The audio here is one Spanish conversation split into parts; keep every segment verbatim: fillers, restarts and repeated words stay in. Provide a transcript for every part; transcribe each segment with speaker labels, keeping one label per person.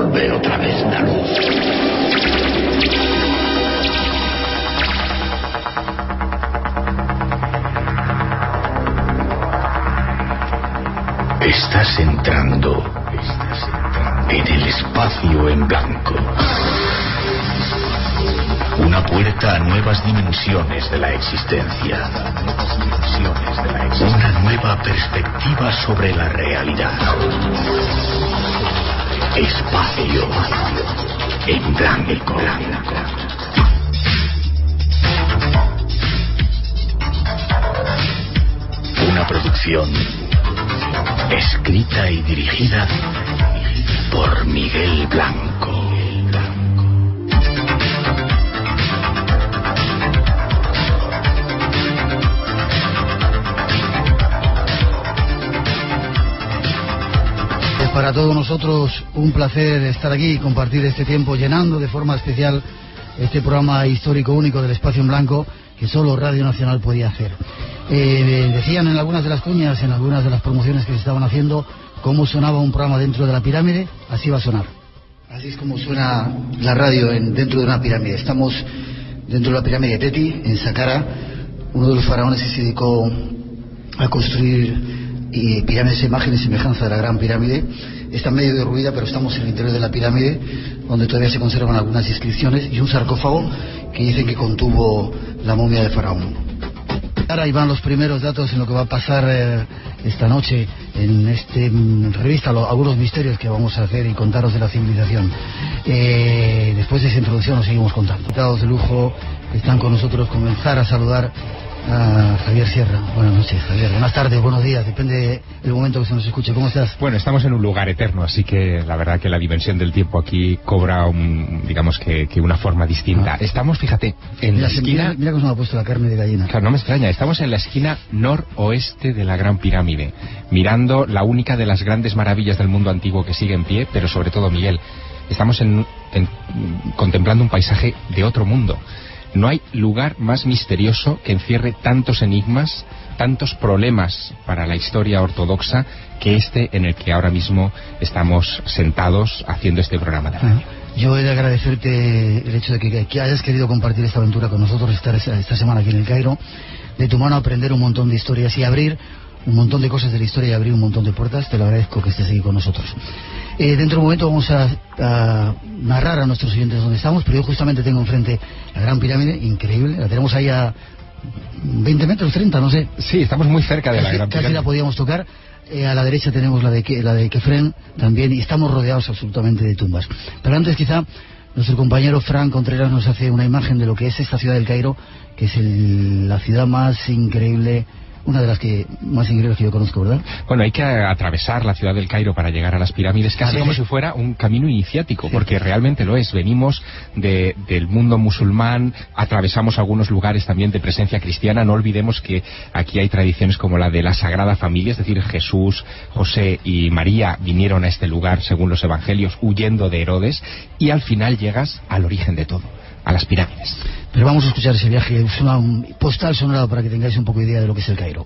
Speaker 1: Devuelve otra vez la luz. Estás entrando, estás entrando en el espacio en blanco. Una puerta a nuevas dimensiones de la existencia. Una nueva perspectiva sobre la realidad. Espacio en blanco. Una producción escrita y dirigida por Miguel Blanco.
Speaker 2: Para todos nosotros un placer estar aquí y compartir este tiempo, llenando de forma especial este programa histórico único del Espacio en Blanco que solo Radio Nacional podía hacer. Eh, decían en algunas de las cuñas, en algunas de las promociones que se estaban haciendo, cómo sonaba un programa dentro de la pirámide. Así va a sonar. Así es como suena la radio en, dentro de una pirámide. Estamos dentro de la pirámide de Teti, en Saqqara, uno de los faraones que se dedicó a construir y pirámides, imágenes y semejanza de la Gran Pirámide. Está medio derruida, pero estamos en el interior de la pirámide, donde todavía se conservan algunas inscripciones y un sarcófago que dicen que contuvo la momia de Faraón. Ahora ahí van los primeros datos en lo que va a pasar eh, esta noche en esta revista, lo, algunos misterios que vamos a hacer y contaros de la civilización. Eh, después de esa introducción nos seguimos contando. Invitados de lujo que están con nosotros, comenzar a saludar a Javier Sierra. Buenas noches, Javier. Buenas tardes, buenos días, depende del momento que se nos escuche. ¿Cómo estás?
Speaker 3: Bueno, estamos en un lugar eterno, así que la verdad que la dimensión del tiempo aquí cobra un, digamos que, que una forma distinta. Ah. Estamos, fíjate, en
Speaker 2: mira,
Speaker 3: la esquina...
Speaker 2: Mira, mira cómo se me ha puesto la carne de gallina.
Speaker 3: Claro, no me extraña, estamos en la esquina noroeste de la Gran Pirámide, mirando la única de las grandes maravillas del mundo antiguo que sigue en pie, pero sobre todo, Miguel, estamos en, en, contemplando un paisaje de otro mundo. No hay lugar más misterioso que encierre tantos enigmas, tantos problemas para la historia ortodoxa que este en el que ahora mismo estamos sentados haciendo este programa de radio.
Speaker 2: Yo he de agradecerte el hecho de que, que hayas querido compartir esta aventura con nosotros, estar esta semana aquí en el Cairo, de tu mano aprender un montón de historias y abrir un montón de cosas de la historia y abrir un montón de puertas. Te lo agradezco que estés aquí con nosotros. Eh, dentro de un momento vamos a, a narrar a nuestros oyentes dónde estamos, pero yo justamente tengo enfrente la Gran Pirámide, increíble, la tenemos ahí a veinte metros, treinta, no sé.
Speaker 3: Sí, estamos muy cerca de
Speaker 2: casi,
Speaker 3: la Gran Pirámide.
Speaker 2: Casi la podíamos tocar. Eh, a la derecha tenemos la de, la de Kefren también, y estamos rodeados absolutamente de tumbas. Pero antes quizá nuestro compañero Fran Contreras nos hace una imagen de lo que es esta ciudad del Cairo, que es el, la ciudad más increíble, una de las que más increíbles que yo conozco, ¿verdad?
Speaker 3: Bueno, hay que atravesar la ciudad del Cairo para llegar a las pirámides, casi como si fuera un camino iniciático, sí, porque realmente lo es. Venimos de, del mundo musulmán, atravesamos algunos lugares también de presencia cristiana. No olvidemos que aquí hay tradiciones como la de la Sagrada Familia, es decir, Jesús, José y María vinieron a este lugar, según los evangelios, huyendo de Herodes, y al final llegas al origen de todo, a las pirámides.
Speaker 2: Pero vamos a escuchar ese viaje, es una un postal sonora para que tengáis un poco de idea de lo que es el Cairo.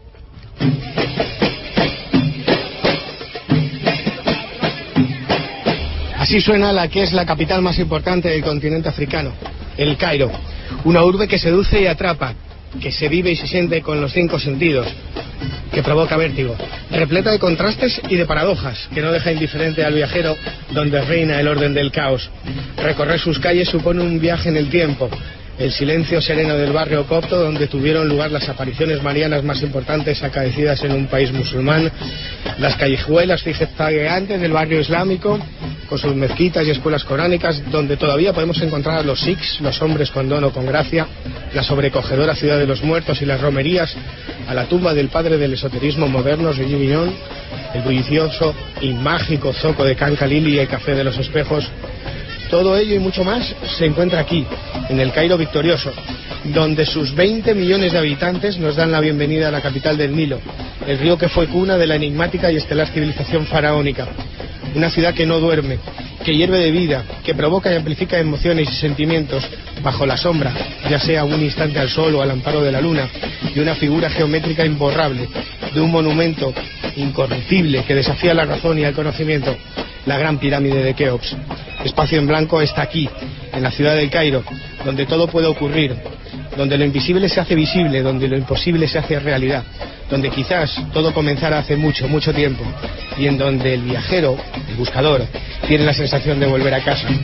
Speaker 4: Así suena la que es la capital más importante del continente africano, el Cairo. Una urbe que seduce y atrapa, que se vive y se siente con los cinco sentidos, que provoca vértigo, repleta de contrastes y de paradojas, que no deja indiferente al viajero donde reina el orden del caos. Recorrer sus calles supone un viaje en el tiempo. El silencio sereno del barrio copto, donde tuvieron lugar las apariciones marianas más importantes acaecidas en un país musulmán, las callejuelas zigzagueantes del barrio islámico, con sus mezquitas y escuelas coránicas, donde todavía podemos encontrar a los sikhs, los hombres con don o con gracia, la sobrecogedora ciudad de los muertos y las romerías, a la tumba del padre del esoterismo moderno, Gigi Guillón, el bullicioso y mágico zoco de Can Khalil y el café de los espejos. Todo ello y mucho más se encuentra aquí, en el Cairo victorioso, donde sus veinte millones de habitantes nos dan la bienvenida a la capital del Nilo, el río que fue cuna de la enigmática y estelar civilización faraónica. Una ciudad que no duerme, que hierve de vida, que provoca y amplifica emociones y sentimientos bajo la sombra, ya sea un instante al sol o al amparo de la luna, y una figura geométrica imborrable, de un monumento incorruptible que desafía la razón y el conocimiento, la Gran Pirámide de Keops. Espacio en Blanco está aquí, en la ciudad del Cairo, donde todo puede ocurrir, donde lo invisible se hace visible, donde lo imposible se hace realidad, donde quizás todo comenzara hace mucho, mucho tiempo, y en donde el viajero, el buscador, tiene la sensación de volver a casa.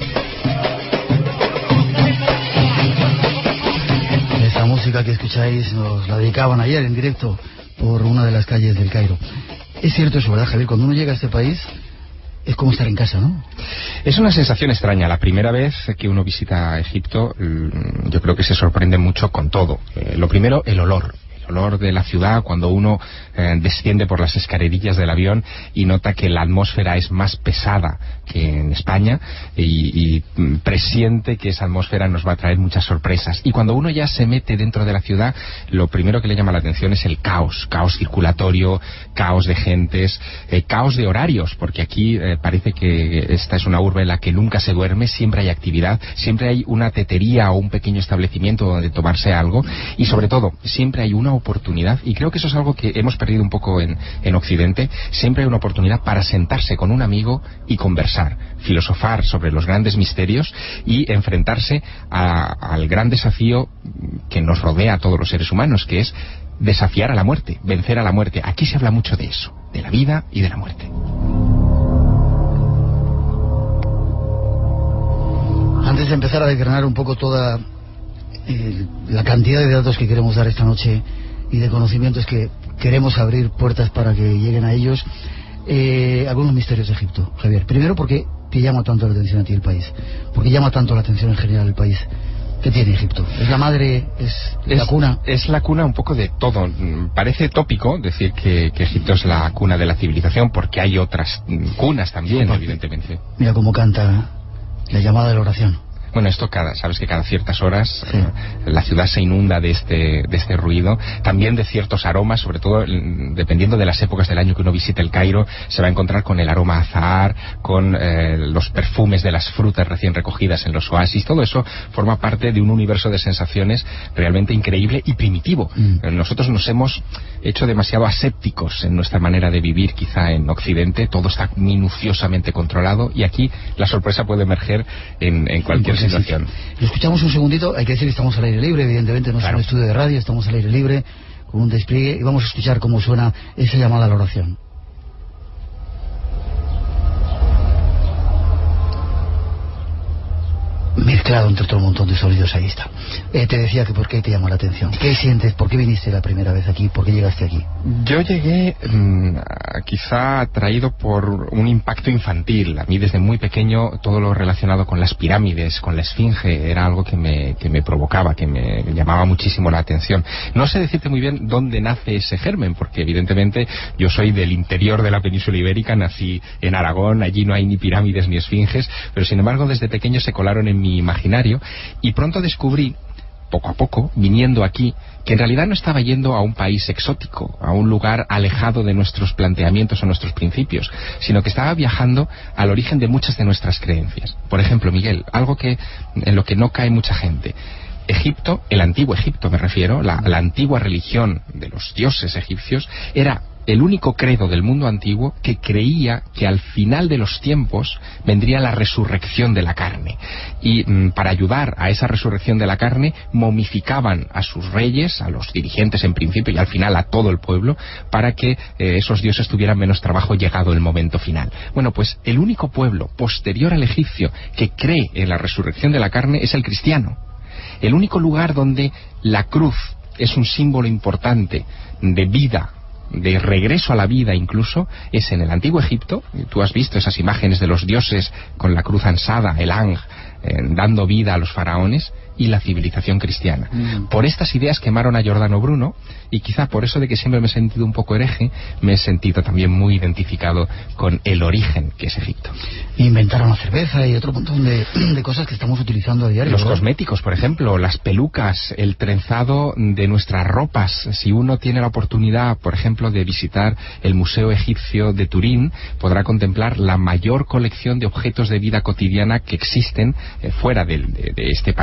Speaker 2: Esta música que escucháis nos la dedicaban ayer en directo por una de las calles del Cairo. Es cierto eso, ¿verdad, Javier? Cuando uno llega a este país es como estar en casa, ¿no?
Speaker 3: Es una sensación extraña. La primera vez que uno visita Egipto, yo creo que se sorprende mucho con todo. Eh, lo primero, el olor. El olor de la ciudad, cuando uno eh, desciende por las escalerillas del avión y nota que la atmósfera es más pesada que en España y, y presiente que esa atmósfera nos va a traer muchas sorpresas. Y cuando uno ya se mete dentro de la ciudad, lo primero que le llama la atención es el caos, caos circulatorio, caos de gentes, eh, caos de horarios, porque aquí eh, parece que esta es una urbe en la que nunca se duerme, siempre hay actividad, siempre hay una tetería o un pequeño establecimiento donde tomarse algo, y sobre todo, siempre hay una oportunidad, y creo que eso es algo que hemos perdido un poco en, en Occidente. Siempre hay una oportunidad para sentarse con un amigo y conversar, filosofar sobre los grandes misterios y enfrentarse a, al gran desafío que nos rodea a todos los seres humanos, que es desafiar a la muerte, vencer a la muerte. Aquí se habla mucho de eso, de la vida y de la muerte.
Speaker 2: Antes de empezar a desgranar un poco toda eh, la cantidad de datos que queremos dar esta noche y de conocimientos que queremos abrir puertas para que lleguen a ellos, eh, algunos misterios de Egipto, Javier. Primero, ¿por qué te llama tanto la atención a ti el país? ¿Por qué llama tanto la atención en general el país? ¿Qué tiene Egipto? ¿Es la madre? ¿Es, es la cuna?
Speaker 3: Es la cuna un poco de todo. Parece tópico decir que, que Egipto es la cuna de la civilización, porque hay otras cunas también, Aparte, evidentemente.
Speaker 2: Mira cómo canta la llamada de la oración.
Speaker 3: Bueno, esto cada, sabes que cada ciertas horas
Speaker 2: sí.
Speaker 3: eh, la ciudad se inunda de este, de este ruido, también de ciertos aromas, sobre todo dependiendo de las épocas del año que uno visite el Cairo, se va a encontrar con el aroma a azahar, con eh, los perfumes de las frutas recién recogidas en los oasis. Todo eso forma parte de un universo de sensaciones realmente increíble y primitivo. Mm. Nosotros nos hemos hecho demasiado asépticos en nuestra manera de vivir, quizá en Occidente, todo está minuciosamente controlado, y aquí la sorpresa puede emerger en, en cualquier situación.
Speaker 2: Lo escuchamos un segundito, hay que decir que estamos al aire libre, evidentemente no es claro. un estudio de radio, estamos al aire libre, con un despliegue, y vamos a escuchar cómo suena esa llamada a la oración. Mezclado entre otro montón de sonidos, ahí está. Eh, te decía que por qué te llamó la atención. ¿Qué sientes? ¿Por qué viniste la primera vez aquí? ¿Por qué llegaste aquí?
Speaker 3: Yo llegué mmm, quizá atraído por un impacto infantil. A mí desde muy pequeño todo lo relacionado con las pirámides, con la esfinge, era algo que me, que me provocaba, que me llamaba muchísimo la atención. No sé decirte muy bien dónde nace ese germen, porque evidentemente yo soy del interior de la península ibérica, nací en Aragón, allí no hay ni pirámides ni esfinges, pero sin embargo desde pequeño se colaron en mi imaginario, y pronto descubrí, poco a poco, viniendo aquí, que en realidad no estaba yendo a un país exótico, a un lugar alejado de nuestros planteamientos o nuestros principios, sino que estaba viajando al origen de muchas de nuestras creencias. Por ejemplo, Miguel, algo que en lo que no cae mucha gente. Egipto, el antiguo Egipto me refiero, la, la antigua religión de los dioses egipcios, era el único credo del mundo antiguo que creía que al final de los tiempos vendría la resurrección de la carne. Y mmm, para ayudar a esa resurrección de la carne, momificaban a sus reyes, a los dirigentes en principio y al final a todo el pueblo, para que eh, esos dioses tuvieran menos trabajo llegado el momento final. Bueno, pues el único pueblo posterior al egipcio que cree en la resurrección de la carne es el cristiano. El único lugar donde la cruz es un símbolo importante de vida, de regreso a la vida incluso, es en el antiguo Egipto. Tú has visto esas imágenes de los dioses con la cruz ansada, el Ang, eh, dando vida a los faraones, y la civilización cristiana. Mm. Por estas ideas quemaron a Giordano Bruno, y quizá por eso de que siempre me he sentido un poco hereje, me he sentido también muy identificado con el origen que es Egipto.
Speaker 2: Inventaron la cerveza y otro montón de, de cosas que estamos utilizando a diario.
Speaker 3: Los
Speaker 2: ¿verdad?
Speaker 3: Cosméticos, por ejemplo, las pelucas, el trenzado de nuestras ropas. Si uno tiene la oportunidad, por ejemplo, de visitar el Museo Egipcio de Turín, podrá contemplar la mayor colección de objetos de vida cotidiana que existen eh, fuera de, de, de este país,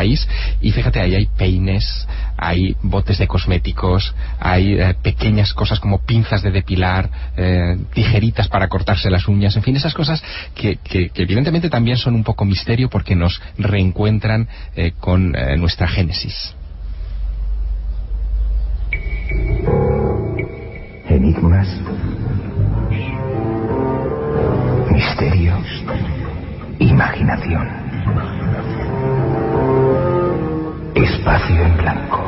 Speaker 3: Y fíjate, ahí hay peines, hay botes de cosméticos, hay eh, pequeñas cosas como pinzas de depilar, eh, tijeritas para cortarse las uñas, en fin, esas cosas que, que, que evidentemente también son un poco misterio porque nos reencuentran eh, con eh, nuestra génesis.
Speaker 1: Enigmas, misterios, imaginación, espacio en blanco.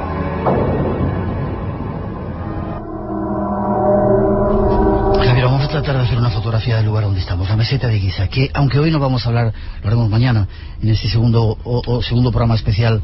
Speaker 2: Javier, vamos a tratar de hacer una fotografía del lugar donde estamos, la meseta de Giza, que aunque hoy no vamos a hablar, lo haremos mañana en este segundo o, o segundo programa especial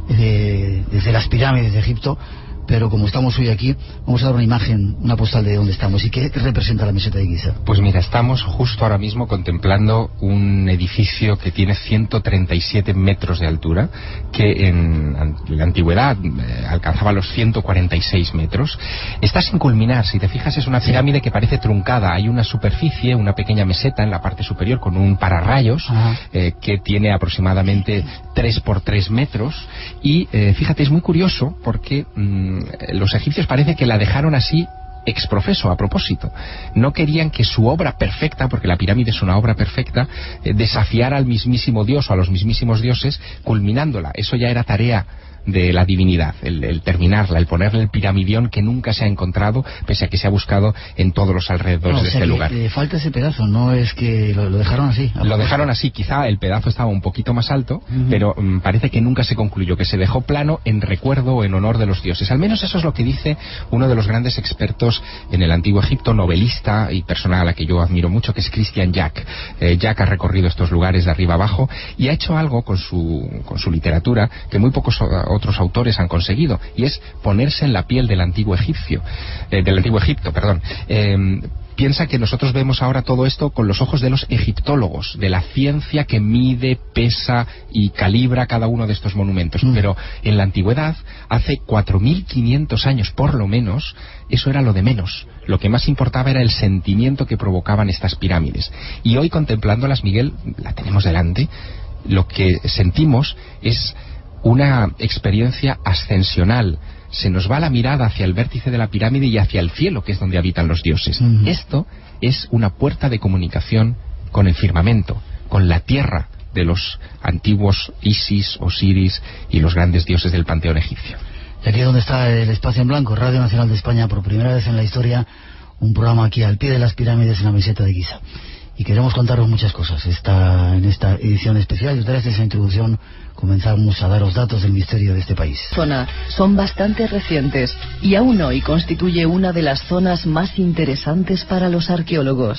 Speaker 2: de, desde las pirámides de Egipto, pero como estamos hoy aquí, vamos a dar una imagen, una postal de dónde estamos. ¿Y qué representa la meseta de Giza?
Speaker 3: Pues mira, estamos justo ahora mismo contemplando un edificio que tiene ciento treinta y siete metros de altura, que en la antigüedad eh, alcanzaba los ciento cuarenta y seis metros. Está sin culminar, si te fijas es una pirámide que parece truncada. Hay una superficie, una pequeña meseta en la parte superior con un pararrayos eh, que tiene aproximadamente tres por tres metros. Y eh, fíjate, es muy curioso porque mmm, los egipcios parece que la dejaron así ex profeso, a propósito. No querían que su obra perfecta, porque la pirámide es una obra perfecta, eh, desafiara al mismísimo dios o a los mismísimos dioses culminándola. Eso ya era tarea de la divinidad, el, el terminarla, el ponerle el piramidión que nunca se ha encontrado, pese a que se ha buscado en todos los alrededores
Speaker 2: no,
Speaker 3: de
Speaker 2: o sea
Speaker 3: este
Speaker 2: que,
Speaker 3: lugar.
Speaker 2: Eh, falta ese pedazo, no es que lo, lo dejaron así.
Speaker 3: Lo dejaron así, quizá el pedazo estaba un poquito más alto, uh-huh. pero um, parece que nunca se concluyó, que se dejó plano en recuerdo o en honor de los dioses. Al menos eso es lo que dice uno de los grandes expertos en el antiguo Egipto, novelista y persona a la que yo admiro mucho, que es Christian Jack. Eh, Jack ha recorrido estos lugares de arriba abajo y ha hecho algo con su, con su literatura que muy pocos otros autores han conseguido, y es ponerse en la piel del antiguo egipcio, eh, del antiguo Egipto, perdón. Eh, piensa que nosotros vemos ahora todo esto con los ojos de los egiptólogos, de la ciencia que mide, pesa y calibra cada uno de estos monumentos, mm. pero en la antigüedad, hace cuatro mil quinientos años por lo menos, eso era lo de menos. Lo que más importaba era el sentimiento que provocaban estas pirámides. Y hoy, contemplándolas, Miguel, la tenemos delante, lo que sentimos es una experiencia ascensional. Se nos va la mirada hacia el vértice de la pirámide y hacia el cielo, que es donde habitan los dioses. Uh-huh. Esto es una puerta de comunicación con el firmamento, con la tierra de los antiguos Isis, Osiris y los grandes dioses del panteón egipcio.
Speaker 2: Y aquí es donde está el Espacio en Blanco, Radio Nacional de España, por primera vez en la historia, un programa aquí al pie de las pirámides en la meseta de Giza. Y queremos contaros muchas cosas esta, en esta edición especial. Y tras esa introducción comenzamos a daros datos del misterio de este país.
Speaker 5: Zona son bastante recientes y aún hoy constituye una de las zonas más interesantes para los arqueólogos.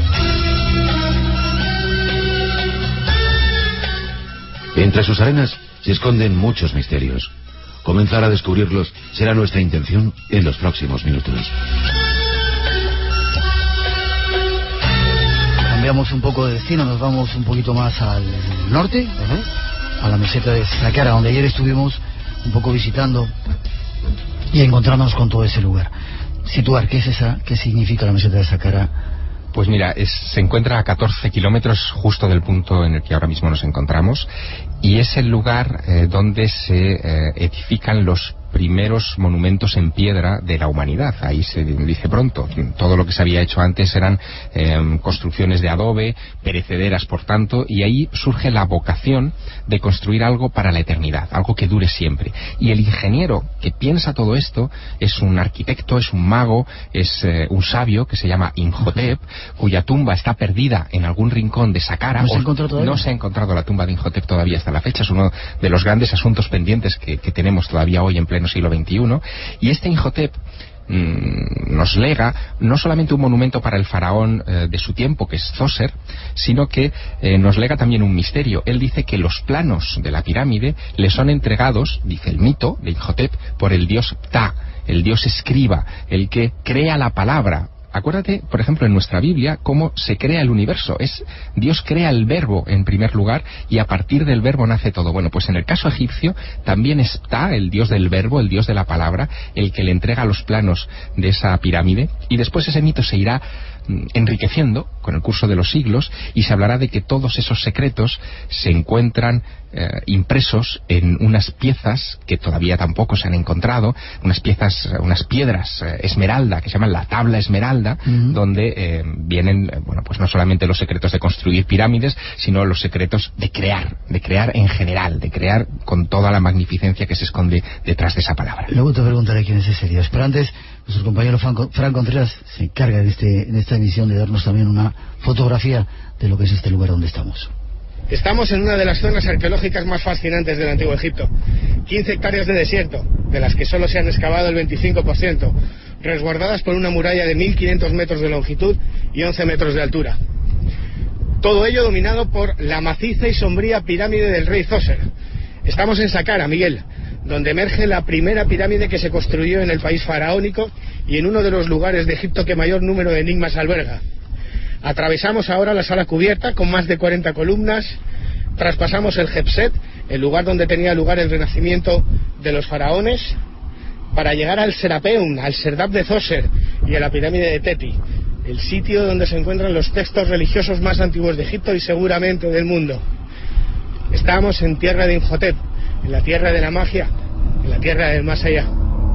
Speaker 6: Entre sus arenas se esconden muchos misterios. Comenzar a descubrirlos será nuestra intención en los próximos minutos.
Speaker 2: Cambiamos un poco de destino, nos vamos un poquito más al norte, uh-huh. a la meseta de Saqqara, donde ayer estuvimos un poco visitando y encontrándonos con todo ese lugar. Situar, ¿qué es esa? ¿Qué significa la meseta de Saqqara?
Speaker 3: Pues mira, es, se encuentra a catorce kilómetros justo del punto en el que ahora mismo nos encontramos, y es el lugar eh, donde se eh, edifican los primeros monumentos en piedra de la humanidad. Ahí se dice pronto, todo lo que se había hecho antes eran eh, construcciones de adobe, perecederas por tanto, y ahí surge la vocación de construir algo para la eternidad, algo que dure siempre. Y el ingeniero que piensa todo esto es un arquitecto, es un mago, es eh, un sabio que se llama Imhotep, cuya tumba está perdida en algún rincón de Saqqara.
Speaker 2: ¿No se ha encontrado todavía?
Speaker 3: No se ha encontrado la tumba de Imhotep todavía hasta la fecha. Es uno de los grandes asuntos pendientes que, que tenemos todavía hoy en pleno siglo veintiuno, y este Imhotep mmm, nos lega no solamente un monumento para el faraón eh, de su tiempo, que es Djoser, sino que eh, nos lega también un misterio. Él dice que los planos de la pirámide le son entregados, dice el mito de Imhotep, por el dios Ptah, el dios escriba, el que crea la palabra. Acuérdate, por ejemplo, en nuestra Biblia, cómo se crea el universo. Es Dios crea el verbo en primer lugar y a partir del verbo nace todo. Bueno, pues en el caso egipcio también está el dios del verbo, el dios de la palabra, el que le entrega los planos de esa pirámide, y después ese mito se irá enriqueciendo con el curso de los siglos, y se hablará de que todos esos secretos se encuentran eh, impresos en unas piezas que todavía tampoco se han encontrado, unas piezas, unas piedras eh, esmeralda, que se llaman la tabla esmeralda, uh-huh. donde eh, vienen, bueno, pues no solamente los secretos de construir pirámides, sino los secretos de crear, de crear en general, de crear con toda la magnificencia que se esconde detrás de esa palabra.
Speaker 2: Luego te preguntaré quién es ese Dios, pero antes nuestro compañero Fran Contreras se encarga de, este, de esta emisión de darnos también una fotografía de lo que es este lugar donde estamos.
Speaker 4: Estamos en una de las zonas arqueológicas más fascinantes del Antiguo Egipto. quince hectáreas de desierto, de las que solo se han excavado el veinticinco por ciento, resguardadas por una muralla de mil quinientos metros de longitud y once metros de altura. Todo ello dominado por la maciza y sombría pirámide del rey Zoser. Estamos en Saqqara, Miguel, donde emerge la primera pirámide que se construyó en el país faraónico y en uno de los lugares de Egipto que mayor número de enigmas alberga. Atravesamos ahora la sala cubierta con más de cuarenta columnas, traspasamos el Jebset, el lugar donde tenía lugar el renacimiento de los faraones, para llegar al Serapeum, al Serdab de Zoser y a la pirámide de Teti, el sitio donde se encuentran los textos religiosos más antiguos de Egipto y seguramente del mundo. Estamos en tierra de Imhotep, en la tierra de la magia, en la tierra del más allá.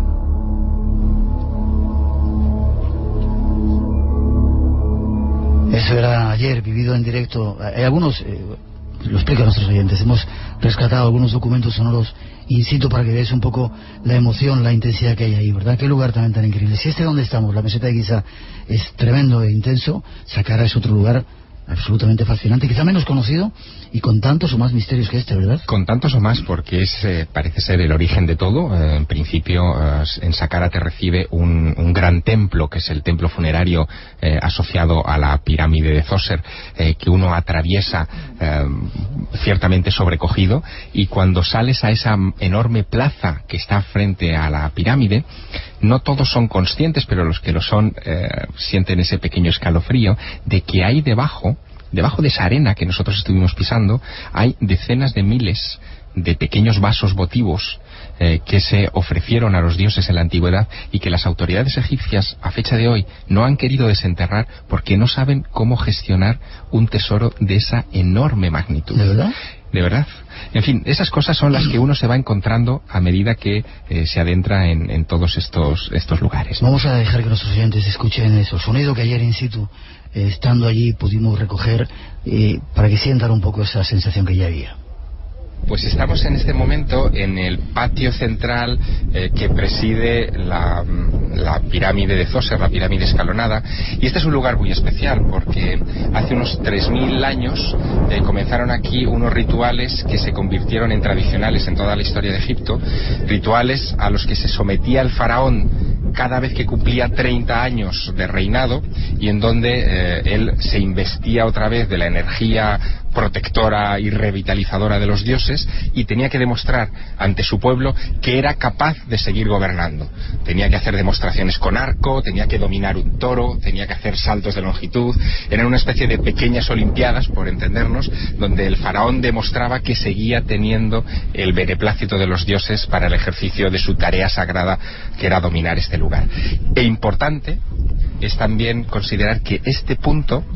Speaker 2: Eso era ayer, vivido en directo. Hay algunos, eh, lo explico a nuestros oyentes, hemos rescatado algunos documentos sonoros in situ para que veáis un poco la emoción, la intensidad que hay ahí, ¿verdad? Qué lugar también tan increíble. Si este donde estamos, la meseta de Giza, es tremendo e intenso, Saqqara es otro lugar absolutamente fascinante, quizá menos conocido y con tantos o más misterios que este, ¿verdad?
Speaker 3: Con tantos o más, porque es eh, parece ser el origen de todo. Eh, en principio, eh, en Saqqara te recibe un, un gran templo, que es el templo funerario eh, asociado a la pirámide de Zoser, eh, que uno atraviesa eh, ciertamente sobrecogido, y cuando sales a esa enorme plaza que está frente a la pirámide, no todos son conscientes, pero los que lo son eh, sienten ese pequeño escalofrío de que hay debajo, debajo de esa arena que nosotros estuvimos pisando, hay decenas de miles de pequeños vasos votivos eh, que se ofrecieron a los dioses en la antigüedad y que las autoridades egipcias a fecha de hoy no han querido desenterrar porque no saben cómo gestionar un tesoro de esa enorme magnitud.
Speaker 2: ¿De verdad?
Speaker 3: De verdad. En fin, esas cosas son las que uno se va encontrando a medida que eh, se adentra en, en todos estos estos lugares.
Speaker 2: Vamos a dejar que nuestros oyentes escuchen eso, sonido que ayer in situ, eh, estando allí, pudimos recoger, eh, para que sientan un poco esa sensación que ya había.
Speaker 3: Pues estamos en este momento en el patio central eh, que preside la, la pirámide de Zoser, la pirámide escalonada, y este es un lugar muy especial porque hace unos tres mil años eh, comenzaron aquí unos rituales que se convirtieron en tradicionales en toda la historia de Egipto, rituales a los que se sometía el faraón cada vez que cumplía treinta años de reinado, y en donde eh, él se investía otra vez de la energía protectora y revitalizadora de los dioses, y tenía que demostrar ante su pueblo que era capaz de seguir gobernando. Tenía que hacer demostraciones con arco, tenía que dominar un toro, tenía que hacer saltos de longitud. Eran una especie de pequeñas olimpiadas, por entendernos, donde el faraón demostraba que seguía teniendo el beneplácito de los dioses para el ejercicio de su tarea sagrada, que era dominar este lugar. E importante es también considerar que este punto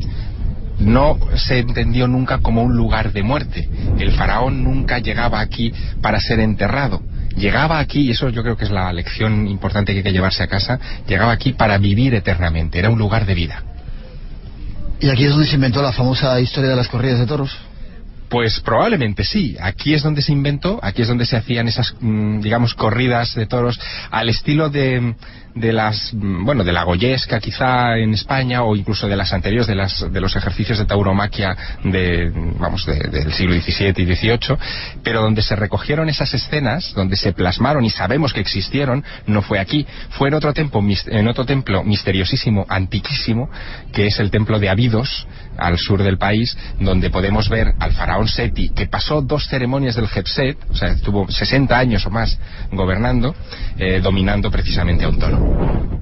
Speaker 3: no se entendió nunca como un lugar de muerte. El faraón nunca llegaba aquí para ser enterrado. Llegaba aquí, y eso yo creo que es la lección importante que hay que llevarse a casa, llegaba aquí para vivir eternamente. Era un lugar de vida.
Speaker 2: ¿Y aquí es donde se inventó la famosa historia de las corridas de toros?
Speaker 3: Pues probablemente sí. Aquí es donde se inventó, aquí es donde se hacían esas, digamos, corridas de toros al estilo de, de las, bueno, de la goyesca quizá en España, o incluso de las anteriores, de las de los ejercicios de tauromaquia de, vamos, de, del siglo diecisiete y dieciocho, pero donde se recogieron esas escenas, donde se plasmaron y sabemos que existieron, no fue aquí, fue en otro templo, en otro templo misteriosísimo, antiquísimo, que es el templo de Abidos, al sur del país, donde podemos ver al faraón Seti, que pasó dos ceremonias del Jebset, o sea, estuvo sesenta años o más gobernando, eh, dominando precisamente a un toro.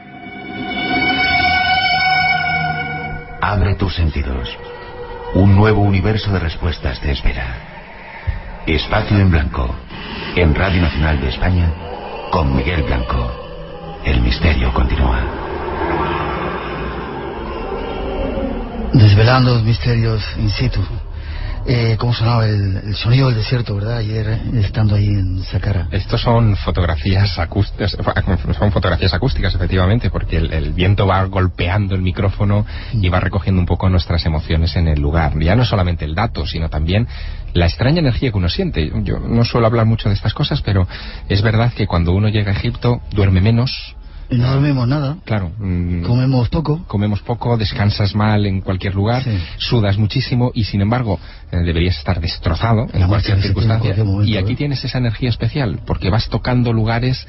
Speaker 6: Abre tus sentidos. Un nuevo universo de respuestas te espera. Espacio en Blanco, en Radio Nacional de España, con Miguel Blanco. El misterio continúa.
Speaker 2: Desvelando los misterios in situ. Eh, ¿Cómo sonaba el, el sonido del desierto, verdad? Ayer estando ahí en Saqqara.
Speaker 3: Estos son fotografías acústicas, son fotografías acústicas, efectivamente, porque el, el viento va golpeando el micrófono y va recogiendo un poco nuestras emociones en el lugar. Ya no solamente el dato, sino también la extraña energía que uno siente. Yo no suelo hablar mucho de estas cosas, pero es verdad que cuando uno llega a Egipto duerme menos.
Speaker 2: Y no dormimos nada.
Speaker 3: Claro. Mmm,
Speaker 2: comemos poco.
Speaker 3: Comemos poco, descansas mal en cualquier lugar, sí. Sudas muchísimo y sin embargo eh, deberías estar destrozado en cualquier circunstancia. En cualquier momento, y aquí ¿eh? Tienes esa energía especial porque vas tocando lugares,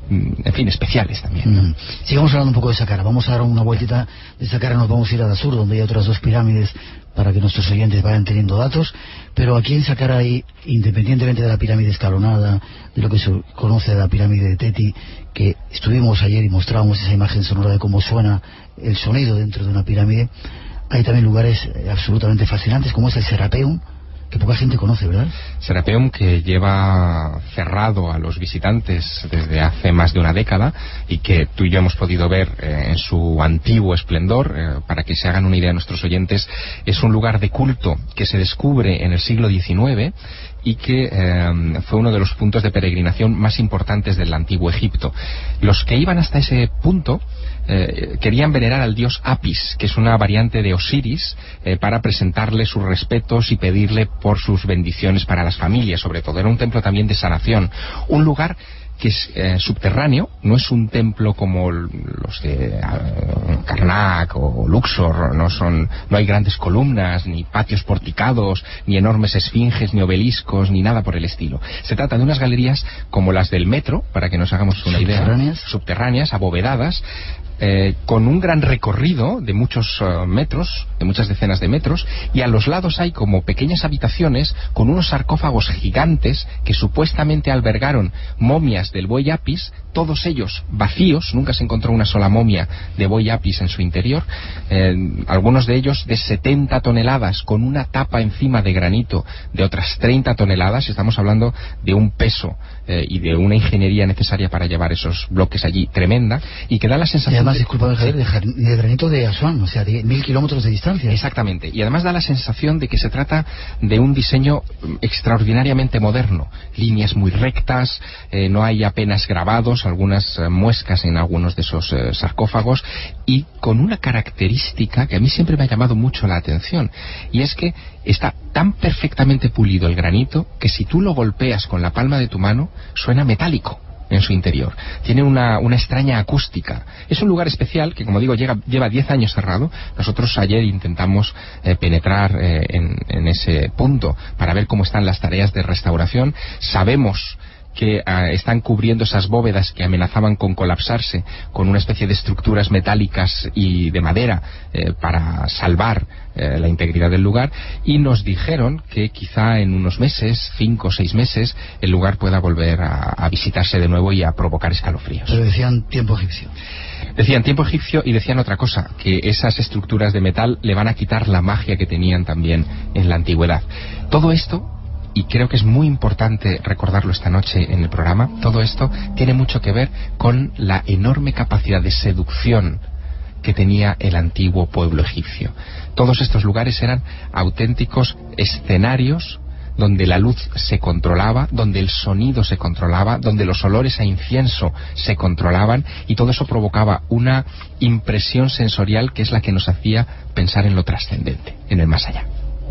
Speaker 3: en fin, especiales también, ¿no? Mm.
Speaker 2: Sigamos hablando un poco de Saqqara. Vamos a dar una vueltita de Saqqara, nos vamos a ir a Sur, donde hay otras dos pirámides para que nuestros oyentes vayan teniendo datos. Pero aquí en Saqqara hay, independientemente de la pirámide escalonada, de lo que se conoce de la pirámide de Teti, que estuvimos ayer y mostrábamos esa imagen sonora de cómo suena el sonido dentro de una pirámide, hay también lugares absolutamente fascinantes, como es el Serapeum, que poca gente conoce, ¿verdad?
Speaker 3: Serapeum, que lleva cerrado a los visitantes desde hace más de una década y que tú y yo hemos podido ver eh, en su antiguo esplendor. Eh, para que se hagan una idea nuestros oyentes, es un lugar de culto que se descubre en el siglo diecinueve y que eh, fue uno de los puntos de peregrinación más importantes del antiguo Egipto. Los que iban hasta ese punto Eh, querían venerar al dios Apis, que es una variante de Osiris, eh, para presentarle sus respetos y pedirle por sus bendiciones para las familias, sobre todo. Era un templo también de sanación, un lugar que es eh, subterráneo, no es un templo como los de uh, Karnak o Luxor, no son, no hay grandes columnas, ni patios porticados, ni enormes esfinges, ni obeliscos, ni nada por el estilo. Se trata de unas galerías como las del metro, para que nos hagamos una idea, subterráneas, subterráneas abovedadas, Eh, con un gran recorrido de muchos uh, metros, de muchas decenas de metros, y a los lados hay como pequeñas habitaciones con unos sarcófagos gigantes que supuestamente albergaron momias del buey Apis, todos ellos vacíos, nunca se encontró una sola momia de buey Apis en su interior, eh, algunos de ellos de setenta toneladas, con una tapa encima de granito de otras treinta toneladas, estamos hablando de un peso eh, y de una ingeniería necesaria para llevar esos bloques allí tremenda, y que da la sensación...
Speaker 2: Además, disculpa, Javier, de, de granito de Asuán, o sea, de mil kilómetros de distancia.
Speaker 3: Exactamente, y además da la sensación de que se trata de un diseño extraordinariamente moderno. Líneas muy rectas, eh, no hay apenas grabados, algunas eh, muescas en algunos de esos eh, sarcófagos, y con una característica que a mí siempre me ha llamado mucho la atención, y es que está tan perfectamente pulido el granito que si tú lo golpeas con la palma de tu mano, suena metálico en su interior. Tiene una, una extraña acústica. Es un lugar especial que, como digo, llega, lleva diez años cerrado. Nosotros ayer intentamos eh, penetrar eh, en, en ese punto para ver cómo están las tareas de restauración. Sabemos que uh, están cubriendo esas bóvedas que amenazaban con colapsarse con una especie de estructuras metálicas y de madera eh, para salvar eh, la integridad del lugar, y nos dijeron que quizá en unos meses, cinco o seis meses, el lugar pueda volver a, a visitarse de nuevo y a provocar escalofríos.
Speaker 2: Pero decían tiempo egipcio.
Speaker 3: Decían tiempo egipcio y decían otra cosa, que esas estructuras de metal le van a quitar la magia que tenían también en la antigüedad. Todo esto, y creo que es muy importante recordarlo esta noche en el programa, todo esto tiene mucho que ver con la enorme capacidad de seducción que tenía el antiguo pueblo egipcio. Todos estos lugares eran auténticos escenarios donde la luz se controlaba, donde el sonido se controlaba, donde los olores a incienso se controlaban, y todo eso provocaba una impresión sensorial que es la que nos hacía pensar en lo trascendente, en el más allá.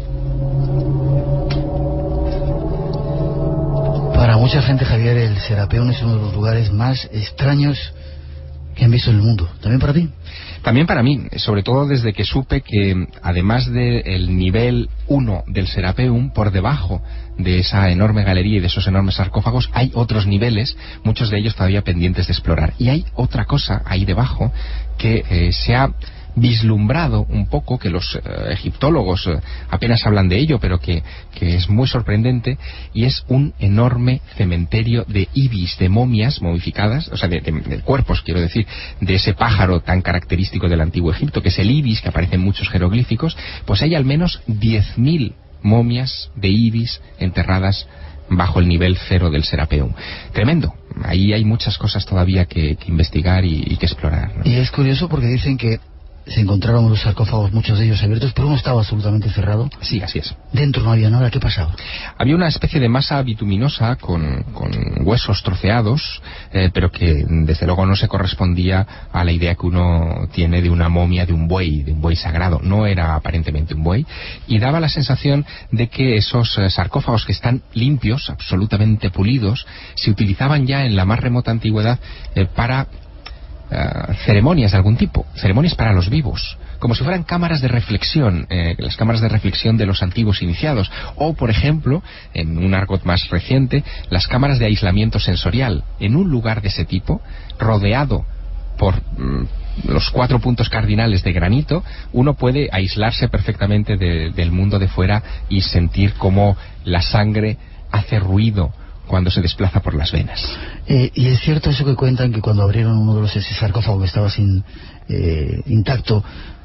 Speaker 2: Para mucha gente, Javier, el Serapeum es uno de los lugares más extraños que han visto en el mundo. ¿También para ti?
Speaker 3: También para mí, sobre todo desde que supe que, además del nivel uno del Serapeum, por debajo de esa enorme galería y de esos enormes sarcófagos hay otros niveles, muchos de ellos todavía pendientes de explorar. Y hay otra cosa ahí debajo que eh, se ha vislumbrado un poco, que los eh, egiptólogos eh, apenas hablan de ello, pero que, que es muy sorprendente, y es un enorme cementerio de ibis, de momias momificadas, o sea, de, de, de cuerpos, quiero decir, de ese pájaro tan característico del antiguo Egipto, que es el ibis, que aparece en muchos jeroglíficos. Pues hay al menos diez mil momias de ibis enterradas bajo el nivel cero del Serapeum. Tremendo. Ahí hay muchas cosas todavía que, que investigar y, y que explorar, ¿no?
Speaker 2: Y es curioso porque dicen que se encontraron los sarcófagos, muchos de ellos abiertos, pero uno estaba absolutamente cerrado.
Speaker 3: Sí, así es.
Speaker 2: Dentro no había nada. ¿Qué pasaba?
Speaker 3: Había una especie de masa bituminosa con, con huesos troceados, eh, pero que desde luego no se correspondía a la idea que uno tiene de una momia de un buey, de un buey sagrado. No era aparentemente un buey, y daba la sensación de que esos eh, sarcófagos, que están limpios, absolutamente pulidos, se utilizaban ya en la más remota antigüedad eh, para Uh, ceremonias de algún tipo, ceremonias para los vivos, como si fueran cámaras de reflexión, eh, las cámaras de reflexión de los antiguos iniciados, o por ejemplo, en un argot más reciente, las cámaras de aislamiento sensorial. En un lugar de ese tipo, rodeado por mm, los cuatro puntos cardinales de granito, uno puede aislarse perfectamente de, del mundo de fuera y sentir cómo la sangre hace ruido cuando se desplaza por las venas.
Speaker 2: Eh, y es cierto eso que cuentan, que cuando abrieron uno de los ese sarcófago que estaba sin eh, intacto,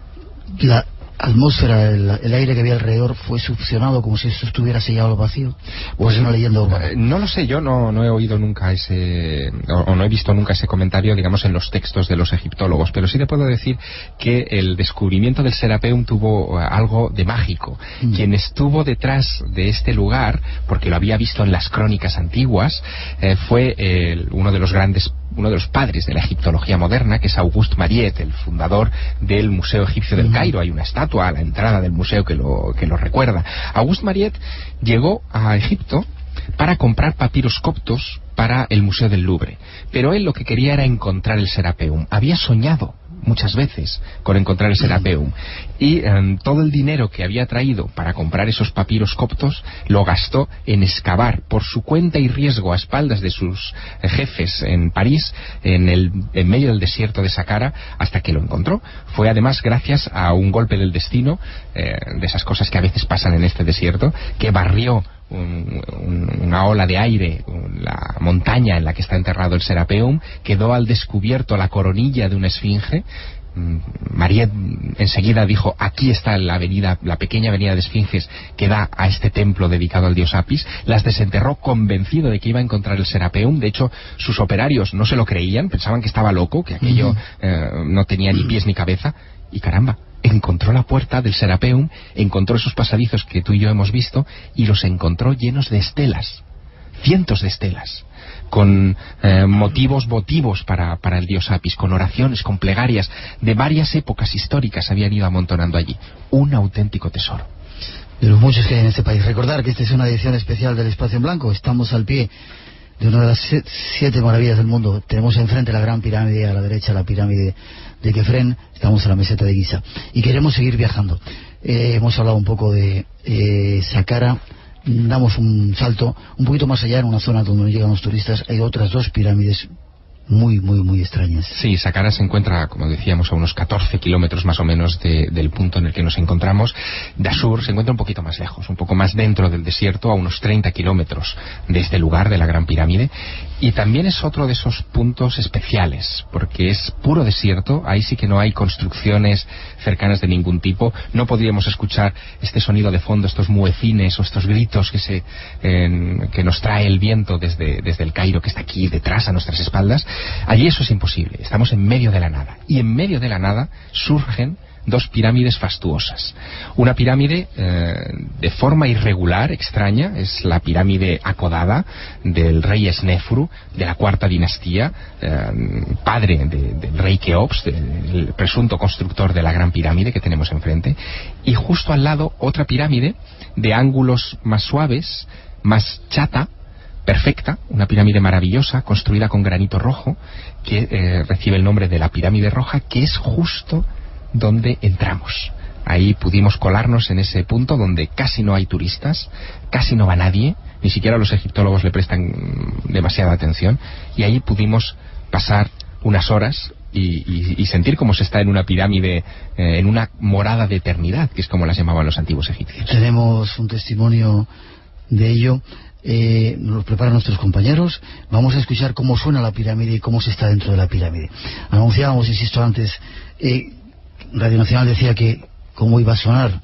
Speaker 2: la atmósfera, el, el aire que había alrededor fue succionado como si eso estuviera sellado al vacío. ¿O es una leyenda urbana?
Speaker 3: Eh, no lo sé, yo no, no he oído nunca ese, o, o no he visto nunca ese comentario, digamos, en los textos de los egiptólogos, pero sí te puedo decir que el descubrimiento del Serapeum tuvo uh, algo de mágico. Mm. Quien estuvo detrás de este lugar, porque lo había visto en las crónicas antiguas, eh, fue eh, uno de los grandes uno de los padres de la egiptología moderna, que es Auguste Mariette, el fundador del Museo Egipcio del Cairo. Hay una estatua a la entrada del museo que lo, que lo recuerda. Auguste Mariette llegó a Egipto para comprar papiros coptos para el Museo del Louvre, pero él lo que quería era encontrar el Serapeum. Había soñado muchas veces con encontrar el Serapeum, y eh, todo el dinero que había traído para comprar esos papiros coptos lo gastó en excavar por su cuenta y riesgo, a espaldas de sus eh, jefes en París, en, el, en medio del desierto de Saqqara, hasta que lo encontró. Fue además gracias a un golpe del destino, eh, de esas cosas que a veces pasan en este desierto, que barrió Un, un, una ola de aire, la montaña en la que está enterrado el Serapeum, quedó al descubierto la coronilla de una esfinge. Mariette enseguida dijo: aquí está la avenida, la pequeña avenida de esfinges que da a este templo dedicado al dios Apis. Las desenterró convencido de que iba a encontrar el Serapeum. De hecho, sus operarios no se lo creían, pensaban que estaba loco, que aquello uh-huh. eh, no tenía ni pies ni cabeza. Y caramba, encontró la puerta del Serapeum, encontró esos pasadizos que tú y yo hemos visto, y los encontró llenos de estelas, cientos de estelas, con eh, motivos votivos para, para el dios Apis, con oraciones, con plegarias de varias épocas históricas habían ido amontonando allí. Un auténtico tesoro.
Speaker 2: De los muchos que hay en este país. Recordar que esta es una edición especial del Espacio en Blanco. Estamos al pie de una de las siete maravillas del mundo. Tenemos enfrente la Gran Pirámide, a la derecha la pirámide de Kefren, estamos en la meseta de Giza y queremos seguir viajando. Eh, hemos hablado un poco de eh, Saqqara, damos un salto un poquito más allá, en una zona donde no llegan los turistas. Hay otras dos pirámides muy, muy, muy extrañas.
Speaker 3: Sí, Saqqara se encuentra, como decíamos, a unos catorce kilómetros más o menos de, del punto en el que nos encontramos. Dashur se encuentra un poquito más lejos, un poco más dentro del desierto, a unos treinta kilómetros de este lugar, de la Gran Pirámide. Y también es otro de esos puntos especiales, porque es puro desierto. Ahí sí que no hay construcciones cercanas de ningún tipo. No podríamos escuchar este sonido de fondo, estos muecines o estos gritos que se eh, que nos trae el viento desde, desde el Cairo, que está aquí detrás a nuestras espaldas. Allí eso es imposible. Estamos en medio de la nada. Y en medio de la nada surgen dos pirámides fastuosas. Una pirámide eh, de forma irregular, extraña, es la pirámide acodada del rey Snefru, de la cuarta dinastía, eh, padre de, del rey Keops, del presunto constructor de la Gran Pirámide que tenemos enfrente. Y justo al lado otra pirámide de ángulos más suaves, más chata, perfecta, una pirámide maravillosa, construida con granito rojo, que eh, recibe el nombre de la pirámide roja, que es justo donde entramos. Ahí pudimos colarnos en ese punto donde casi no hay turistas, casi no va nadie, ni siquiera los egiptólogos le prestan demasiada atención, y ahí pudimos pasar unas horas y, y, y sentir cómo se está en una pirámide, eh, en una morada de eternidad, que es como las llamaban los antiguos egipcios.
Speaker 2: Tenemos un testimonio de ello. Eh, nos preparan nuestros compañeros. Vamos a escuchar cómo suena la pirámide y cómo se está dentro de la pirámide. Anunciábamos, insisto antes, eh, Radio Nacional decía que cómo iba a sonar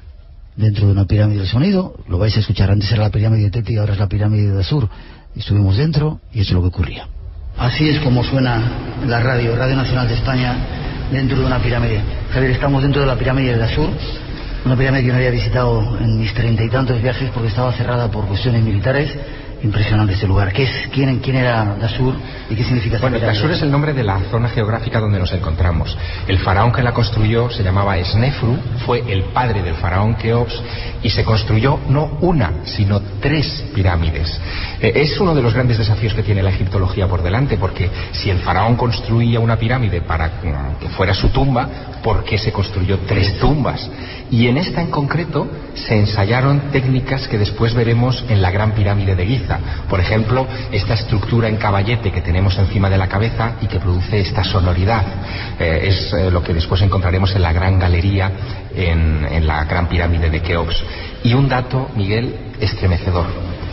Speaker 2: dentro de una pirámide el sonido. Lo vais a escuchar. Antes era la pirámide de Teti, ahora es la pirámide de Dashur. Estuvimos dentro y eso es lo que ocurría. Así es como suena la radio, Radio Nacional de España, dentro de una pirámide. Javier, estamos dentro de la pirámide de Dashur, una pirámide que no había visitado en mis treinta y tantos viajes porque estaba cerrada por cuestiones militares. Impresionante este lugar. ¿Qué es? ¿Quién, quién era Dashur y qué significa esta
Speaker 3: Bueno,
Speaker 2: pirámide?
Speaker 3: Dashur es el nombre de la zona geográfica donde nos encontramos. El faraón que la construyó se llamaba Snefru, fue el padre del faraón Keops y se construyó no una, sino tres pirámides. Eh, es uno de los grandes desafíos que tiene la egiptología por delante, porque si el faraón construía una pirámide para que fuera su tumba, ¿por qué se construyó tres tumbas? Y en esta en concreto se ensayaron técnicas que después veremos en la Gran Pirámide de Giza. Por ejemplo, esta estructura en caballete que tenemos encima de la cabeza y que produce esta sonoridad. Eh, es eh, lo que después encontraremos en la Gran Galería, en, en la Gran Pirámide de Keops. Y un dato, Miguel, estremecedor.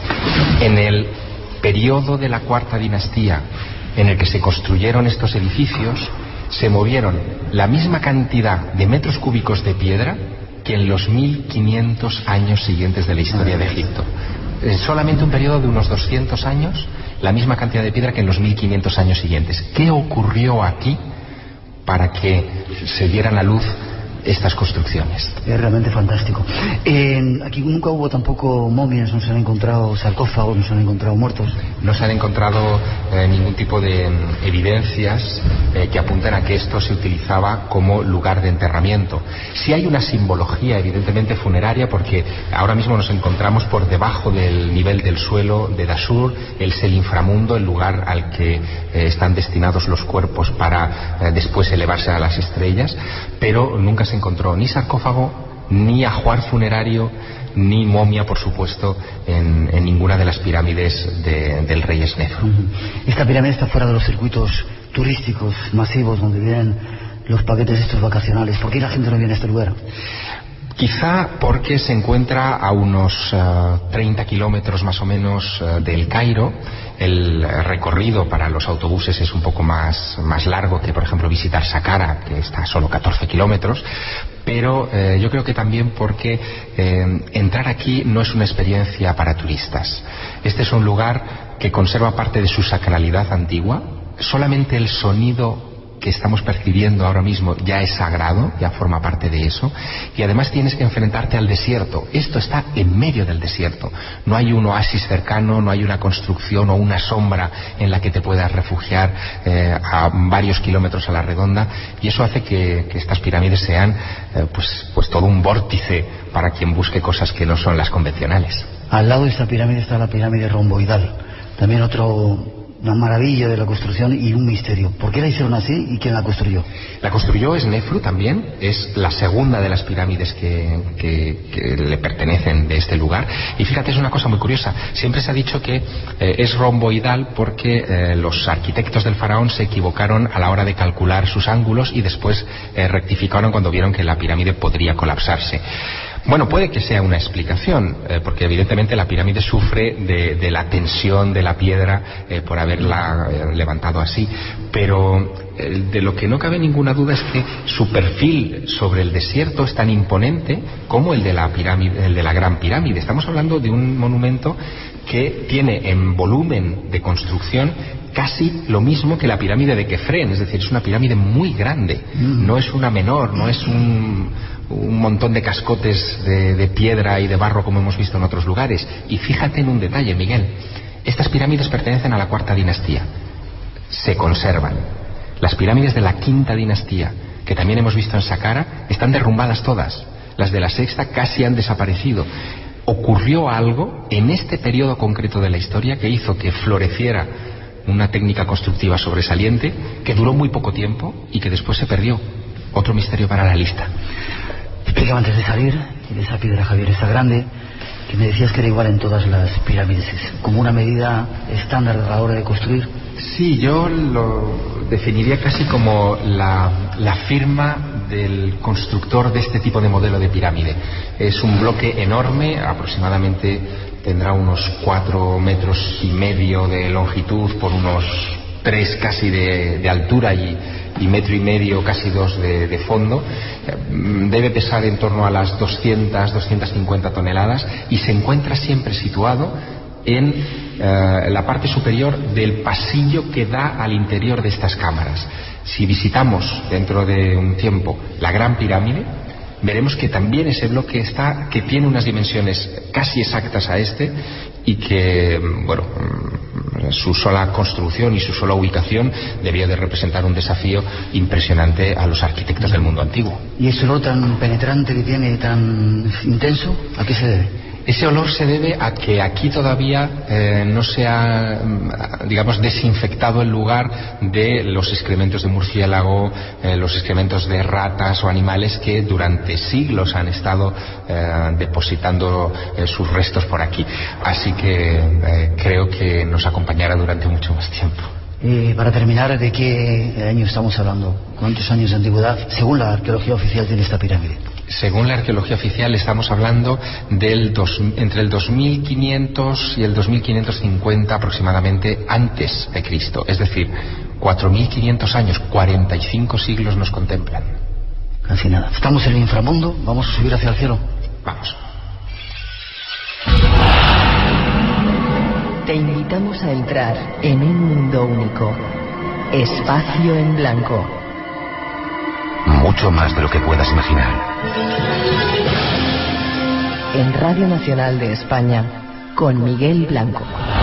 Speaker 3: En el periodo de la Cuarta Dinastía, en el que se construyeron estos edificios, se movieron la misma cantidad de metros cúbicos de piedra que en los mil quinientos años siguientes de la historia de Egipto. En solamente un periodo de unos doscientos años, la misma cantidad de piedra que en los mil quinientos años siguientes. ¿Qué ocurrió aquí para que se dieran a luz estas construcciones?
Speaker 2: Es realmente fantástico. Eh, aquí nunca hubo tampoco momias, no se han encontrado sarcófagos, no se han encontrado muertos.
Speaker 3: No se han encontrado eh, ningún tipo de eh, evidencias eh, que apunten a que esto se utilizaba como lugar de enterramiento. Sí hay una simbología evidentemente funeraria, porque ahora mismo nos encontramos por debajo del nivel del suelo de Dashur. Es el inframundo, el lugar al que eh, están destinados los cuerpos para eh, después elevarse a las estrellas, pero nunca se encontró ni sarcófago, ni ajuar funerario, ni momia, por supuesto, en, en ninguna de las pirámides de, del rey Snefru.
Speaker 2: Esta pirámide está fuera de los circuitos turísticos masivos donde vienen los paquetes estos vacacionales. ¿Por qué la gente no viene a este lugar?
Speaker 3: Quizá porque se encuentra a unos uh, treinta kilómetros más o menos uh, del Cairo. El recorrido para los autobuses es un poco más, más largo que, por ejemplo, visitar Saqqara, que está a solo catorce kilómetros. Pero eh, yo creo que también porque eh, entrar aquí no es una experiencia para turistas. Este es un lugar que conserva parte de su sacralidad antigua. Solamente el sonido que estamos percibiendo ahora mismo ya es sagrado, ya forma parte de eso, y además tienes que enfrentarte al desierto. Esto está en medio del desierto, no hay un oasis cercano, no hay una construcción o una sombra en la que te puedas refugiar eh, a varios kilómetros a la redonda, y eso hace que, que estas pirámides sean eh, pues, pues todo un vórtice para quien busque cosas que no son las convencionales.
Speaker 2: Al lado de esta pirámide está la pirámide romboidal, también otro... una maravilla de la construcción y un misterio. ¿Por qué la hicieron así y quién la construyó?
Speaker 3: La construyó Snefru también, es la segunda de las pirámides que, que, que le pertenecen de este lugar. Y fíjate, es una cosa muy curiosa. Siempre se ha dicho que eh, es romboidal porque eh, los arquitectos del faraón se equivocaron a la hora de calcular sus ángulos y después eh, rectificaron cuando vieron que la pirámide podría colapsarse. Bueno, puede que sea una explicación, eh, porque evidentemente la pirámide sufre de, de la tensión de la piedra eh, por haberla eh, levantado así, pero eh, de lo que no cabe ninguna duda es que su perfil sobre el desierto es tan imponente como el de la pirámide, el de la Gran Pirámide. Estamos hablando de un monumento que tiene en volumen de construcción casi lo mismo que la pirámide de Kefren, es decir, es una pirámide muy grande, no es una menor, no es un, un montón de cascotes de, de piedra y de barro como hemos visto en otros lugares. Y fíjate en un detalle, Miguel, estas pirámides pertenecen a la Cuarta Dinastía, se conservan. Las pirámides de la Quinta Dinastía, que también hemos visto en Saqqara, están derrumbadas todas. Las de la Sexta casi han desaparecido. Ocurrió algo en este periodo concreto de la historia que hizo que floreciera una técnica constructiva sobresaliente que duró muy poco tiempo y que después se perdió. Otro misterio para la lista.
Speaker 2: Explícame antes de salir, de esa piedra, Javier, esa grande, que me decías que era igual en todas las pirámides, como una medida estándar a la hora de construir.
Speaker 3: Sí, yo lo definiría casi como la, la firma del constructor de este tipo de modelo de pirámide. Es un bloque enorme, aproximadamente tendrá unos cuatro metros y medio de longitud por unos tres casi de, de altura y, y metro y medio, casi dos de, de fondo. Debe pesar en torno a las doscientas, doscientas cincuenta toneladas y se encuentra siempre situado en eh, la parte superior del pasillo que da al interior de estas cámaras. Si visitamos dentro de un tiempo la Gran Pirámide, veremos que también ese bloque está, que tiene unas dimensiones casi exactas a este y que, bueno, su sola construcción y su sola ubicación debía de representar un desafío impresionante a los arquitectos del mundo antiguo.
Speaker 2: ¿Y ese olor tan penetrante que tiene, tan intenso, a qué se debe?
Speaker 3: Ese olor se debe a que aquí todavía eh, no se ha, digamos, desinfectado el lugar de los excrementos de murciélago, eh, los excrementos de ratas o animales que durante siglos han estado eh, depositando eh, sus restos por aquí. Así que eh, creo que nos acompañará durante mucho más tiempo.
Speaker 2: Eh, para terminar, ¿de qué año estamos hablando? ¿Cuántos años de antigüedad, según la arqueología oficial, tiene esta pirámide?
Speaker 3: Según la arqueología oficial estamos hablando del dos, entre el dos mil quinientos y el dos mil quinientos cincuenta aproximadamente antes de Cristo. Es decir, cuatro mil quinientos años, cuarenta y cinco siglos nos contemplan.
Speaker 2: Casi nada. Estamos en el inframundo, vamos a subir hacia el cielo.
Speaker 3: Vamos.
Speaker 5: Te invitamos a entrar en un mundo único. Espacio en blanco.
Speaker 6: Mucho más de lo que puedas imaginar.
Speaker 5: En Radio Nacional de España, con Miguel Blanco.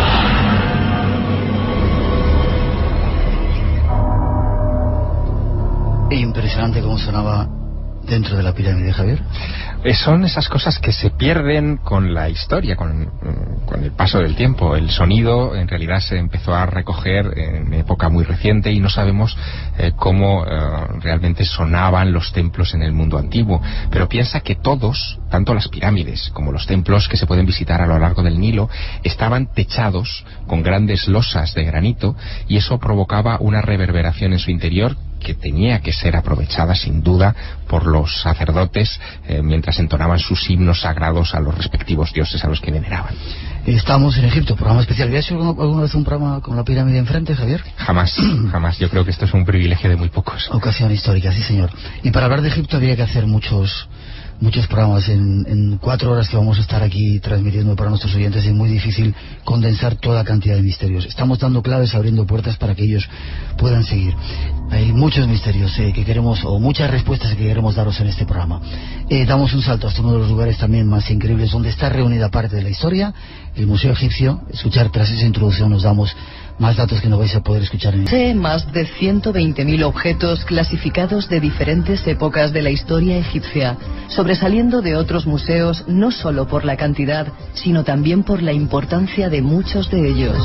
Speaker 2: Impresionante cómo sonaba dentro de la pirámide, Javier.
Speaker 3: Son esas cosas que se pierden con la historia, con, con el paso del tiempo. El sonido en realidad se empezó a recoger en época muy reciente y no sabemos eh, cómo eh, realmente sonaban los templos en el mundo antiguo. Pero piensa que todos, tanto las pirámides como los templos que se pueden visitar a lo largo del Nilo, estaban techados con grandes losas de granito y eso provocaba una reverberación en su interior que tenía que ser aprovechada sin duda por los sacerdotes eh, mientras entonaban sus himnos sagrados a los respectivos dioses a los que veneraban.
Speaker 2: Estamos en Egipto, programa especial. ¿Habías hecho alguna vez un programa con la pirámide enfrente, Javier?
Speaker 3: Jamás, jamás. Yo creo que esto es un privilegio de muy pocos.
Speaker 2: Ocasión histórica, sí señor. Y para hablar de Egipto habría que hacer muchos muchos programas. En, en cuatro horas que vamos a estar aquí transmitiendo para nuestros oyentes es muy difícil condensar toda cantidad de misterios. Estamos dando claves, abriendo puertas para que ellos puedan seguir. Hay muchos misterios eh, que queremos, o muchas respuestas que queremos daros en este programa. Eh, damos un salto hasta uno de los lugares también más increíbles donde está reunida parte de la historia, el Museo Egipcio. Escuchar tras esa introducción nos damos más datos que no vais a poder escuchar en...
Speaker 5: Posee más de ciento veinte mil objetos clasificados de diferentes épocas de la historia egipcia, sobresaliendo de otros museos no solo por la cantidad, sino también por la importancia de muchos de ellos.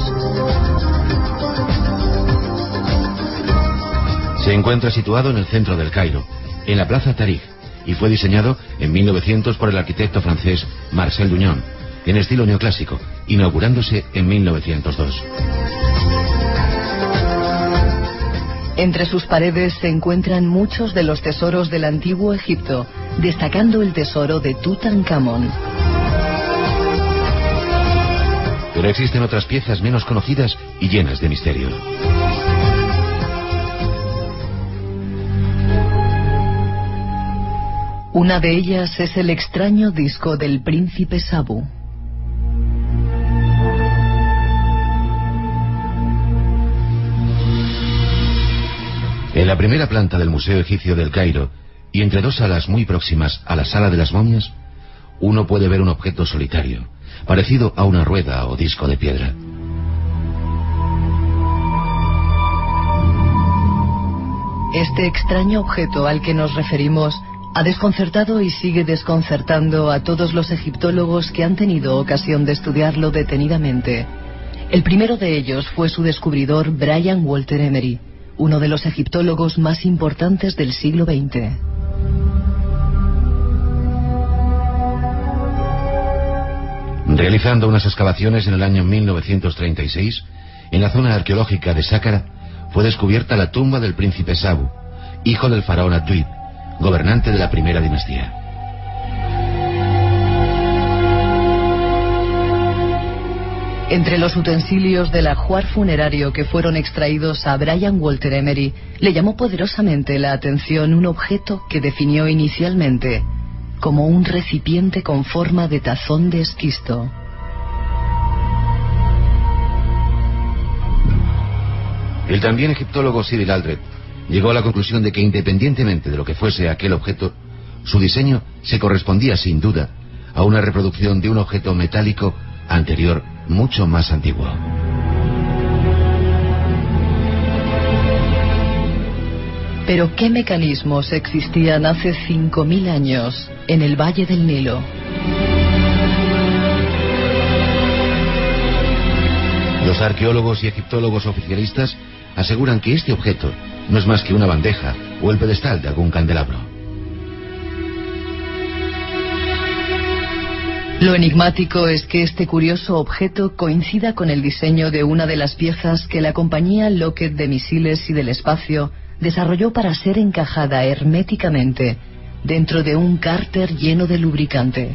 Speaker 6: Se encuentra situado en el centro del Cairo, en la Plaza Tahrir, y fue diseñado en mil novecientos por el arquitecto francés Marcel Dugnon, en estilo neoclásico, inaugurándose en mil novecientos dos.
Speaker 5: Entre sus paredes se encuentran muchos de los tesoros del antiguo Egipto, destacando el tesoro de Tutankamón.
Speaker 6: Pero existen otras piezas menos conocidas y llenas de misterio.
Speaker 5: Una de ellas es el extraño disco del príncipe Sabu.
Speaker 6: En la primera planta del Museo Egipcio del Cairo, y entre dos salas muy próximas a la Sala de las Momias, uno puede ver un objeto solitario, parecido a una rueda o disco de piedra.
Speaker 5: Este extraño objeto al que nos referimos ha desconcertado y sigue desconcertando a todos los egiptólogos que han tenido ocasión de estudiarlo detenidamente. El primero de ellos fue su descubridor Brian Walter Emery, uno de los egiptólogos más importantes del siglo veinte.
Speaker 6: Realizando unas excavaciones en el año mil novecientos treinta y seis, en la zona arqueológica de Sáqara, fue descubierta la tumba del príncipe Sabu, hijo del faraón Atuib, gobernante de la primera dinastía.
Speaker 5: Entre los utensilios del ajuar funerario que fueron extraídos a Brian Walter Emery, le llamó poderosamente la atención un objeto que definió inicialmente como un recipiente con forma de tazón de esquisto.
Speaker 6: El también egiptólogo Cyril Aldred llegó a la conclusión de que independientemente de lo que fuese aquel objeto, su diseño se correspondía sin duda a una reproducción de un objeto metálico anterior, mucho más antiguo.
Speaker 5: Pero ¿qué mecanismos existían hace cinco mil años en el Valle del Nilo?
Speaker 6: Los arqueólogos y egiptólogos oficialistas aseguran que este objeto no es más que una bandeja o el pedestal de algún candelabro.
Speaker 5: Lo enigmático es que este curioso objeto coincida con el diseño de una de las piezas que la compañía Lockheed de Misiles y del Espacio desarrolló para ser encajada herméticamente dentro de un cárter lleno de lubricante.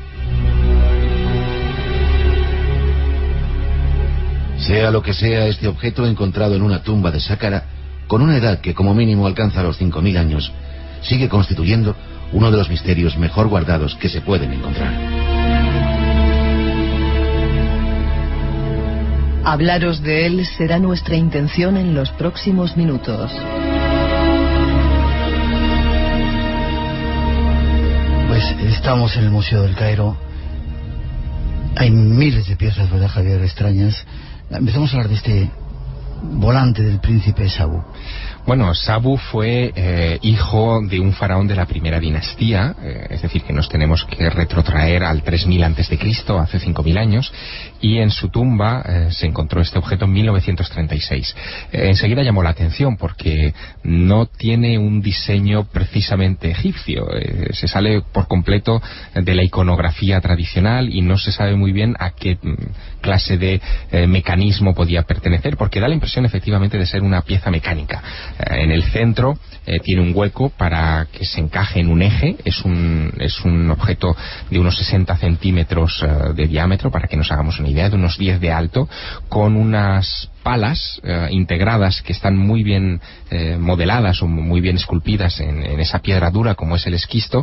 Speaker 6: Sea lo que sea este objeto encontrado en una tumba de Sáqqara, con una edad que como mínimo alcanza los cinco mil años, sigue constituyendo uno de los misterios mejor guardados que se pueden encontrar.
Speaker 5: Hablaros de él será nuestra intención en los próximos minutos.
Speaker 2: Pues estamos en el Museo del Cairo. Hay miles de piezas, ¿verdad, Javier? Extrañas. Empezamos a hablar de este volante del príncipe Sabu.
Speaker 3: Bueno, Sabu fue eh, hijo de un faraón de la primera dinastía, eh, es decir, que nos tenemos que retrotraer al tres mil antes de Cristo, hace cinco mil años, y en su tumba eh, se encontró este objeto en mil novecientos treinta y seis. Eh, enseguida llamó la atención porque no tiene un diseño precisamente egipcio, eh, se sale por completo de la iconografía tradicional y no se sabe muy bien a qué clase de eh, mecanismo podía pertenecer, porque da la impresión efectivamente de ser una pieza mecánica. En el centro eh, tiene un hueco para que se encaje en un eje. Es un, es un objeto de unos sesenta centímetros uh, de diámetro, para que nos hagamos una idea, de unos diez de alto, con unas palas eh, integradas que están muy bien eh, modeladas o muy bien esculpidas en, en esa piedra dura como es el esquisto,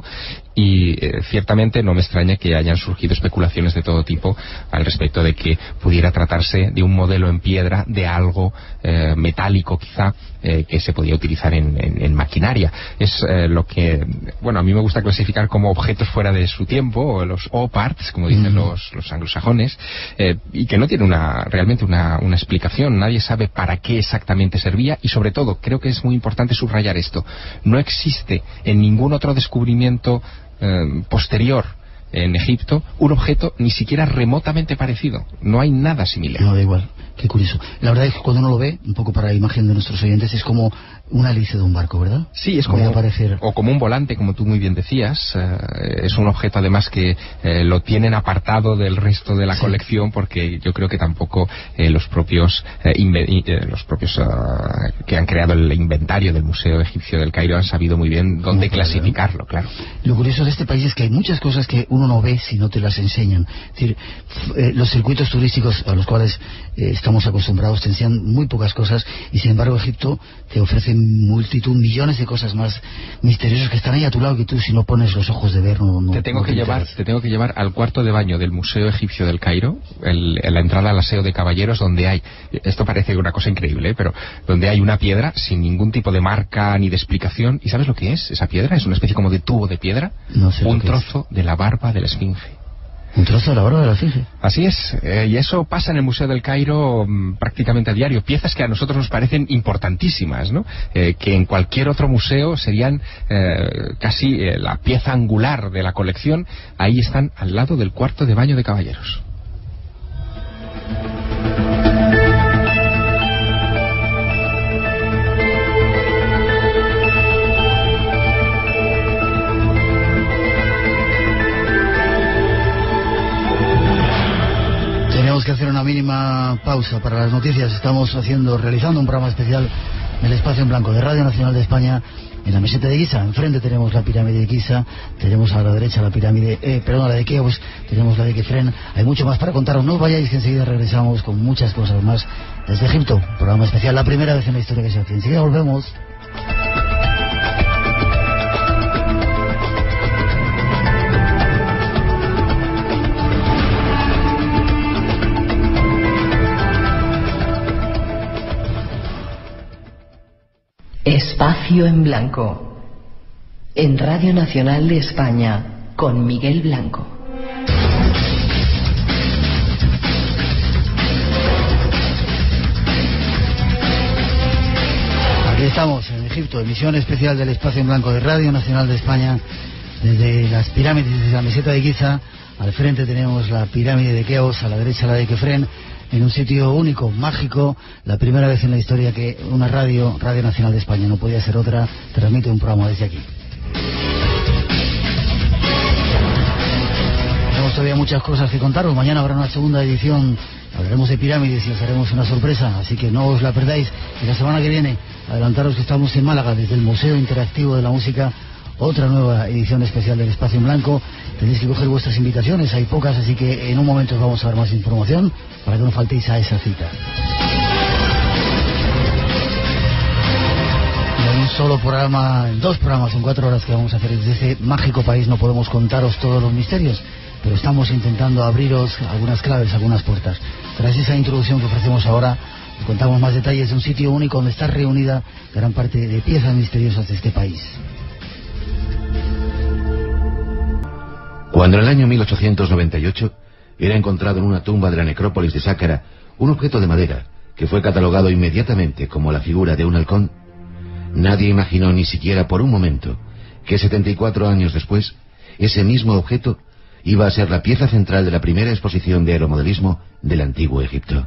Speaker 3: y eh, ciertamente no me extraña que hayan surgido especulaciones de todo tipo al respecto de que pudiera tratarse de un modelo en piedra de algo eh, metálico quizá, eh, que se podía utilizar en, en, en maquinaria. Es eh, lo que, bueno, a mí me gusta clasificar como objetos fuera de su tiempo, o los O-parts, como dicen mm. los, los anglosajones, eh, y que no tiene una, realmente una, una explicación. Nadie sabe para qué exactamente servía, y sobre todo, creo que es muy importante subrayar esto, no existe en ningún otro descubrimiento eh, posterior en Egipto un objeto ni siquiera remotamente parecido. No hay nada similar.
Speaker 2: No, da igual. Qué curioso. La verdad es que cuando uno lo ve, un poco para la imagen de nuestros oyentes, es como una hélice de un barco, ¿verdad?
Speaker 3: Sí, es como, o como un volante, como tú muy bien decías. Eh, es un objeto además que eh, lo tienen apartado del resto de la sí. colección, porque yo creo que tampoco eh, los propios eh, eh, los propios uh, que han creado el inventario del Museo Egipcio del Cairo han sabido muy bien dónde no, clasificarlo, claro.
Speaker 2: Lo curioso de este país es que hay muchas cosas que uno no ve si no te las enseñan. Es decir, eh, los circuitos turísticos a los cuales eh, estamos acostumbrados te enseñan muy pocas cosas, y sin embargo Egipto te ofrece multitud, millones de cosas más misteriosas que están ahí a tu lado, que tú si no pones los ojos de ver no, no
Speaker 3: te tengo
Speaker 2: no
Speaker 3: que llevar te tengo que llevar al cuarto de baño del Museo Egipcio del Cairo, el, la entrada al aseo de caballeros, donde hay, esto parece una cosa increíble, ¿eh? pero donde hay una piedra sin ningún tipo de marca ni de explicación. ¿Y sabes lo que es esa piedra? Es una especie como de tubo de piedra,
Speaker 2: no sé
Speaker 3: un trozo es. de la barba de la Esfinge.
Speaker 2: Un trozo de la barba de la Esfinge.
Speaker 3: Así es, eh, y eso pasa en el Museo del Cairo mmm, prácticamente a diario. Piezas que a nosotros nos parecen importantísimas, ¿no? Eh, que en cualquier otro museo serían eh, casi eh, la pieza angular de la colección. Ahí están al lado del cuarto de baño de caballeros.
Speaker 2: Tenemos que hacer una mínima pausa para las noticias. Estamos haciendo, realizando un programa especial en el Espacio en Blanco de Radio Nacional de España, en la meseta de Giza. Enfrente tenemos la pirámide de Giza, tenemos a la derecha la pirámide, eh, perdón, la de Keops, tenemos la de Kefren. Hay mucho más para contaros. No os vayáis, que enseguida regresamos con muchas cosas más desde Egipto. Programa especial, la primera vez en la historia que se hace. Enseguida volvemos.
Speaker 5: Espacio Espacio en Blanco. En Radio Nacional de España, con Miguel Blanco.
Speaker 2: Aquí estamos en Egipto, emisión especial del Espacio en Blanco de Radio Nacional de España, desde las pirámides, desde la meseta de Giza. Al frente tenemos la pirámide de Keops, a la derecha la de Kefren, en un sitio único, mágico, la primera vez en la historia que una radio, Radio Nacional de España, no podía ser otra, transmite un programa desde aquí. Tenemos todavía muchas cosas que contaros. Mañana habrá una segunda edición, hablaremos de pirámides y os haremos una sorpresa, así que no os la perdáis. Y la semana que viene, adelantaros que estamos en Málaga, desde el Museo Interactivo de la Música, otra nueva edición especial del Espacio en Blanco. Tenéis que coger vuestras invitaciones, hay pocas, así que en un momento os vamos a dar más información para que no faltéis a esa cita. Y en un solo programa, en dos programas, en cuatro horas que vamos a hacer desde ese mágico país, no podemos contaros todos los misterios, pero estamos intentando abriros algunas claves, algunas puertas. Tras esa introducción que ofrecemos ahora, os contamos más detalles de un sitio único donde está reunida gran parte de piezas misteriosas de este país.
Speaker 6: Cuando en el año mil ochocientos noventa y ocho era encontrado en una tumba de la necrópolis de Sácara un objeto de madera que fue catalogado inmediatamente como la figura de un halcón, nadie imaginó ni siquiera por un momento que setenta y cuatro años después ese mismo objeto iba a ser la pieza central de la primera exposición de aeromodelismo del antiguo Egipto.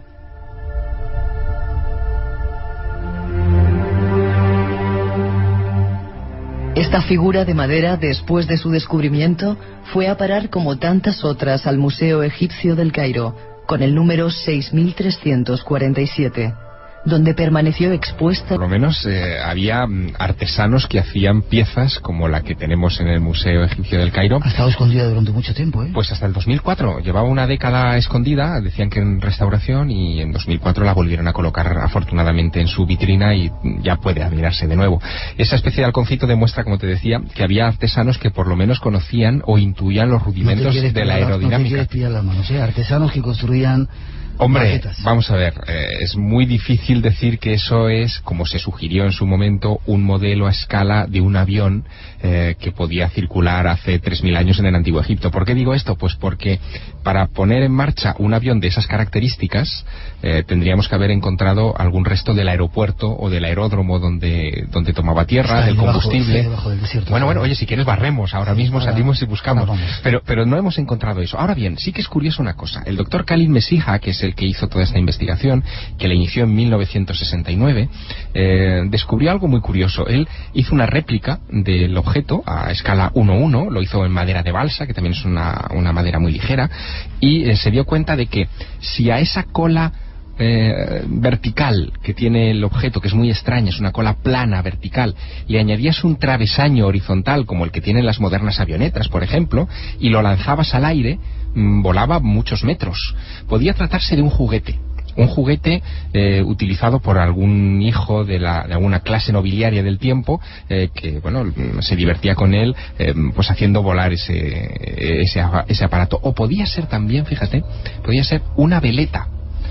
Speaker 5: Esta figura de madera, después de su descubrimiento, fue a parar como tantas otras al Museo Egipcio del Cairo, con el número seis mil trescientos cuarenta y siete, donde permaneció expuesta.
Speaker 3: Por lo menos eh, había artesanos que hacían piezas como la que tenemos en el Museo Egipcio del Cairo.
Speaker 2: Ha estado escondida durante mucho tiempo, ¿eh?
Speaker 3: Pues hasta el dos mil cuatro. Llevaba una década escondida, decían que en restauración, y en dos mil cuatro la volvieron a colocar afortunadamente en su vitrina y ya puede admirarse de nuevo. Esa especie de halconcito demuestra, como te decía, que había artesanos que por lo menos conocían o intuían los rudimentos
Speaker 2: no
Speaker 3: de la aerodinámica.
Speaker 2: No te quieres pillar las manos, ¿eh? Artesanos que construían...
Speaker 3: Hombre,
Speaker 2: maquetas.
Speaker 3: Vamos a ver, eh, es muy difícil decir que eso es, como se sugirió en su momento, un modelo a escala de un avión eh, que podía circular hace tres mil años en el Antiguo Egipto. ¿Por qué digo esto? Pues porque para poner en marcha un avión de esas características eh, tendríamos que haber encontrado algún resto del aeropuerto o del aeródromo donde, donde tomaba tierra,
Speaker 2: Está
Speaker 3: del
Speaker 2: debajo,
Speaker 3: combustible.
Speaker 2: sí, debajo del desierto.
Speaker 3: Bueno, bueno, oye, si quieres barremos, ahora mismo
Speaker 2: ahora,
Speaker 3: salimos y buscamos.
Speaker 2: vamos.
Speaker 3: Pero, pero no hemos encontrado eso. Ahora bien, sí que es curioso una cosa. El doctor Khalil Mesija, que es el que hizo toda esta investigación, que la inició en mil novecientos sesenta y nueve, eh, descubrió algo muy curioso. Él hizo una réplica del objeto a escala uno uno, lo hizo en madera de balsa, que también es una, una madera muy ligera, y eh, se dio cuenta de que si a esa cola Eh, vertical que tiene el objeto, que es muy extraña, es una cola plana vertical, y añadías un travesaño horizontal como el que tienen las modernas avionetas, por ejemplo, y lo lanzabas al aire, mmm, volaba muchos metros. Podía tratarse de un juguete. Un juguete eh, utilizado por algún hijo de, la, de alguna clase nobiliaria del tiempo eh, que, bueno, se divertía con él eh, pues haciendo volar ese, ese, ese aparato. O podía ser también, fíjate, podía ser una veleta.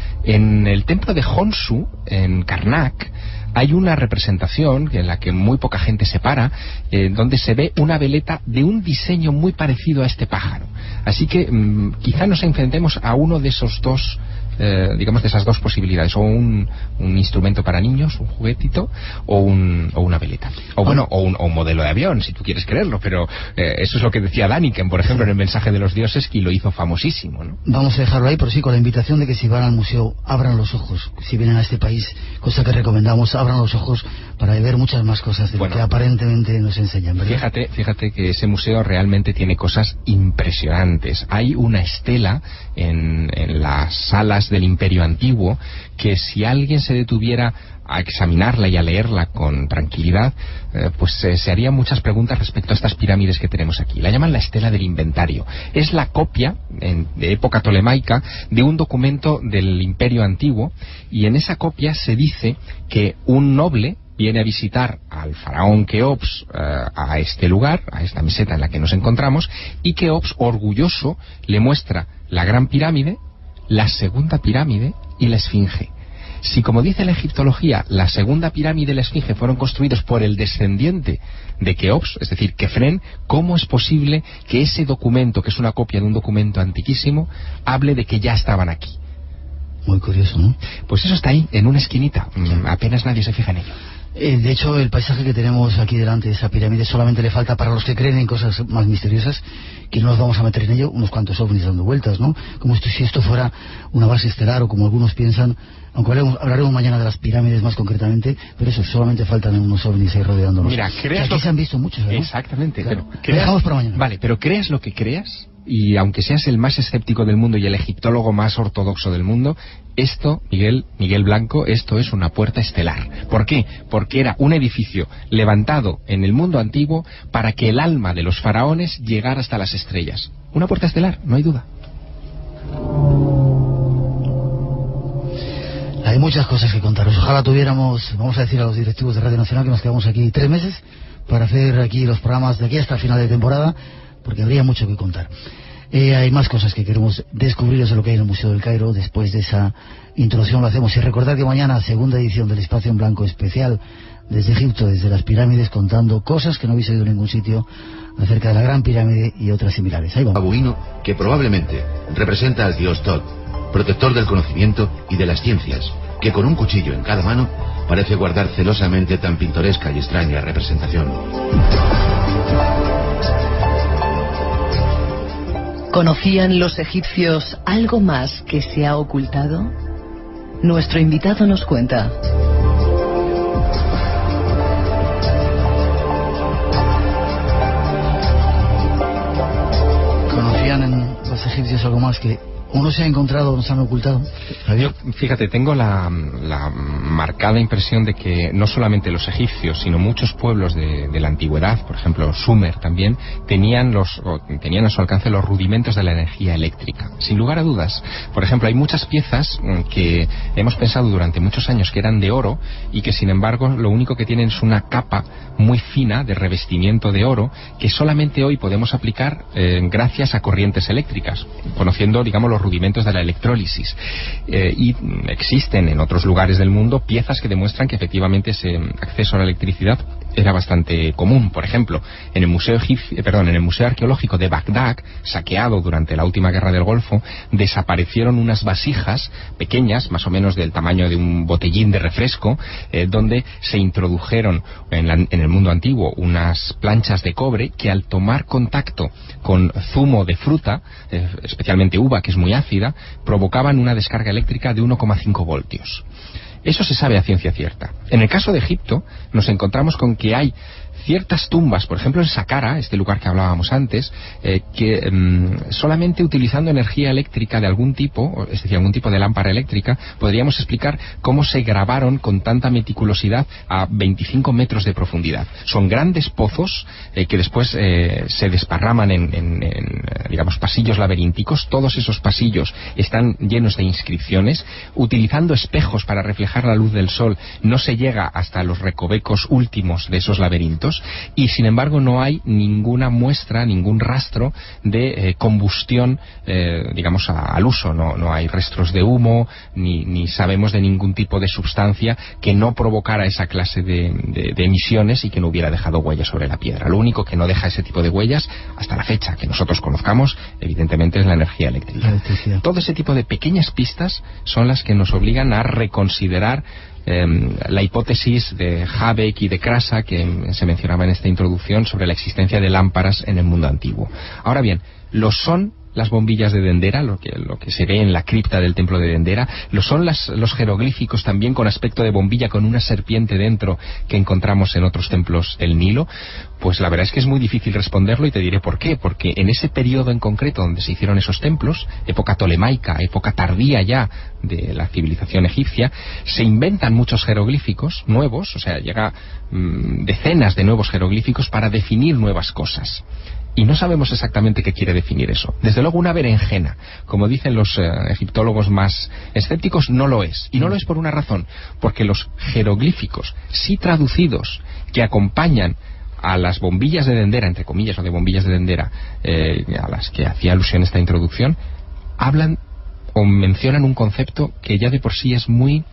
Speaker 3: En el templo de Honsu, en Karnak, hay una representación en la que muy poca gente se para, eh, donde se ve una veleta de un diseño muy parecido a este pájaro. Así que mmm, quizá nos enfrentemos a uno de esos dos, eh, digamos, de esas dos posibilidades, o un, un instrumento para niños, un juguetito, o, un, o una veleta. O bueno, o un, o un modelo de avión, si tú quieres creerlo, pero eh, eso es lo que decía Daniken, por ejemplo, en el mensaje de los dioses, y lo hizo famosísimo, ¿no?
Speaker 2: Vamos a dejarlo ahí, pero sí, con la invitación de que si van al museo, abran los ojos. Si vienen a este país, cosa que recomendamos, abran los ojos para ver muchas más cosas de
Speaker 3: bueno,
Speaker 2: lo que aparentemente nos enseñan, ¿verdad?
Speaker 3: Fíjate, fíjate que ese museo realmente tiene cosas impresionantes. Hay una estela en, en las salas del Imperio Antiguo que, si alguien se detuviera a examinarla y a leerla con tranquilidad, eh, pues eh, se harían muchas preguntas respecto a estas pirámides que tenemos aquí. La llaman la estela del inventario. Es la copia, en, de época tolemaica, de un documento del Imperio Antiguo, y en esa copia se dice que un noble viene a visitar al faraón Keops eh, a este lugar, a esta meseta en la que nos encontramos, y Keops, orgulloso, le muestra la Gran Pirámide, la Segunda Pirámide y la Esfinge. Si, como dice la egiptología, la segunda pirámide y la esfinge fueron construidos por el descendiente de Keops, es decir, Kefren, ¿cómo es posible que ese documento, que es una copia de un documento antiquísimo, hable de que ya estaban aquí?
Speaker 2: Muy curioso, ¿no?
Speaker 3: Pues eso está ahí, en una esquinita. Apenas nadie se fija en ello.
Speaker 2: Eh, de hecho, el paisaje que tenemos aquí delante de esa pirámide solamente le falta, para los que creen en cosas más misteriosas, que no nos vamos a meter en ello, unos cuantos ovnis dando vueltas, ¿no? Como esto, si esto fuera una base estelar, o como algunos piensan, aunque hablaremos, hablaremos mañana de las pirámides más concretamente, pero eso, solamente faltan unos ovnis ahí rodeándonos.
Speaker 3: Mira, creas
Speaker 2: aquí
Speaker 3: lo...
Speaker 2: se han visto muchos, ¿no?
Speaker 3: Exactamente.
Speaker 2: Claro.
Speaker 3: Pero creas...
Speaker 2: dejamos para mañana.
Speaker 3: Vale, pero creas lo que creas, y aunque seas el más escéptico del mundo y el egiptólogo más ortodoxo del mundo, esto, Miguel, Miguel Blanco, esto es una puerta estelar. ¿Por qué? Porque era un edificio levantado en el mundo antiguo para que el alma de los faraones llegara hasta las estrellas. Una puerta estelar, no hay duda.
Speaker 2: Hay muchas cosas que contaros. Ojalá tuviéramos, vamos a decir a los directivos de Radio Nacional que nos quedamos aquí tres meses para hacer aquí los programas de aquí hasta el final de temporada, porque habría mucho que contar. Eh, hay más cosas que queremos descubrir de lo que hay en el Museo del Cairo. Después de esa introducción lo hacemos. Y recordar que mañana, segunda edición del Espacio en Blanco especial desde Egipto, desde las pirámides, contando cosas que no habéis oído en ningún sitio acerca de la Gran Pirámide y otras similares. Ahí vamos.
Speaker 6: Babuino, que probablemente representa al dios Tot, protector del conocimiento y de las ciencias, que con un cuchillo en cada mano parece guardar celosamente tan pintoresca y extraña representación.
Speaker 5: ¿Conocían los egipcios algo más que se ha ocultado? Nuestro invitado nos cuenta.
Speaker 2: ¿Conocían en los egipcios algo más que uno se ha encontrado o nos han ocultado?
Speaker 3: Yo, fíjate, tengo la, la marcada impresión de que no solamente los egipcios, sino muchos pueblos de, de la antigüedad, por ejemplo Sumer también, tenían, los, o tenían a su alcance los rudimentos de la energía eléctrica. Sin lugar a dudas. Por ejemplo, hay muchas piezas que hemos pensado durante muchos años que eran de oro y que sin embargo lo único que tienen es una capa muy fina de revestimiento de oro que solamente hoy podemos aplicar eh, gracias a corrientes eléctricas, conociendo, digamos, los rudimentos de la electrólisis. Eh, y existen en otros lugares del mundo piezas que demuestran que efectivamente ese acceso a la electricidad era bastante común. Por ejemplo, en el Museo Egipcio, perdón, en el Museo Arqueológico de Bagdad, saqueado durante la última guerra del Golfo, desaparecieron unas vasijas pequeñas, más o menos del tamaño de un botellín de refresco, eh, donde se introdujeron en, la, en el mundo antiguo unas planchas de cobre que al tomar contacto con zumo de fruta, eh, especialmente uva, que es muy ácida, provocaban una descarga eléctrica de uno coma cinco voltios. Eso se sabe a ciencia cierta. En el caso de Egipto, nos encontramos con que hay ciertas tumbas, por ejemplo en Saqqara, este lugar que hablábamos antes, eh, que mmm, solamente utilizando energía eléctrica de algún tipo, es decir, algún tipo de lámpara eléctrica, podríamos explicar cómo se grabaron con tanta meticulosidad a veinticinco metros de profundidad. Son grandes pozos eh, que después eh, se desparraman en, en, en, digamos, pasillos laberínticos. Todos esos pasillos están llenos de inscripciones. Utilizando espejos para reflejar la luz del sol, no se llega hasta los recovecos últimos de esos laberintos. Y sin embargo no hay ninguna muestra, ningún rastro de eh, combustión, eh, digamos, a, al uso. No, no hay rastros de humo, ni, ni sabemos de ningún tipo de sustancia que no provocara esa clase de, de, de emisiones y que no hubiera dejado huellas sobre la piedra. Lo único que no deja ese tipo de huellas, hasta la fecha que nosotros conozcamos, evidentemente es la energía eléctrica.
Speaker 2: Electricidad.
Speaker 3: Todo ese tipo de pequeñas pistas son las que nos obligan a reconsiderar Eh, la hipótesis de Habeck y de Krasa que se mencionaba en esta introducción sobre la existencia de lámparas en el mundo antiguo. Ahora bien, lo son las bombillas de Dendera, lo que, lo que se ve en la cripta del templo de Dendera, lo son las, los jeroglíficos también con aspecto de bombilla con una serpiente dentro que encontramos en otros templos del Nilo. Pues la verdad es que es muy difícil responderlo y te diré por qué. Porque en ese periodo en concreto donde se hicieron esos templos, época tolemaica, época tardía ya de la civilización egipcia, se inventan muchos jeroglíficos nuevos, o sea, llega mmm, decenas de nuevos jeroglíficos para definir nuevas cosas. Y no sabemos exactamente qué quiere definir eso. Desde luego una berenjena, como dicen los eh, egiptólogos más escépticos, no lo es. Y no lo es por una razón, porque los jeroglíficos, sí traducidos, que acompañan a las bombillas de Dendera, entre comillas, o de bombillas de Dendera, eh, a las que hacía alusión esta introducción, hablan o mencionan un concepto que ya de por sí es muy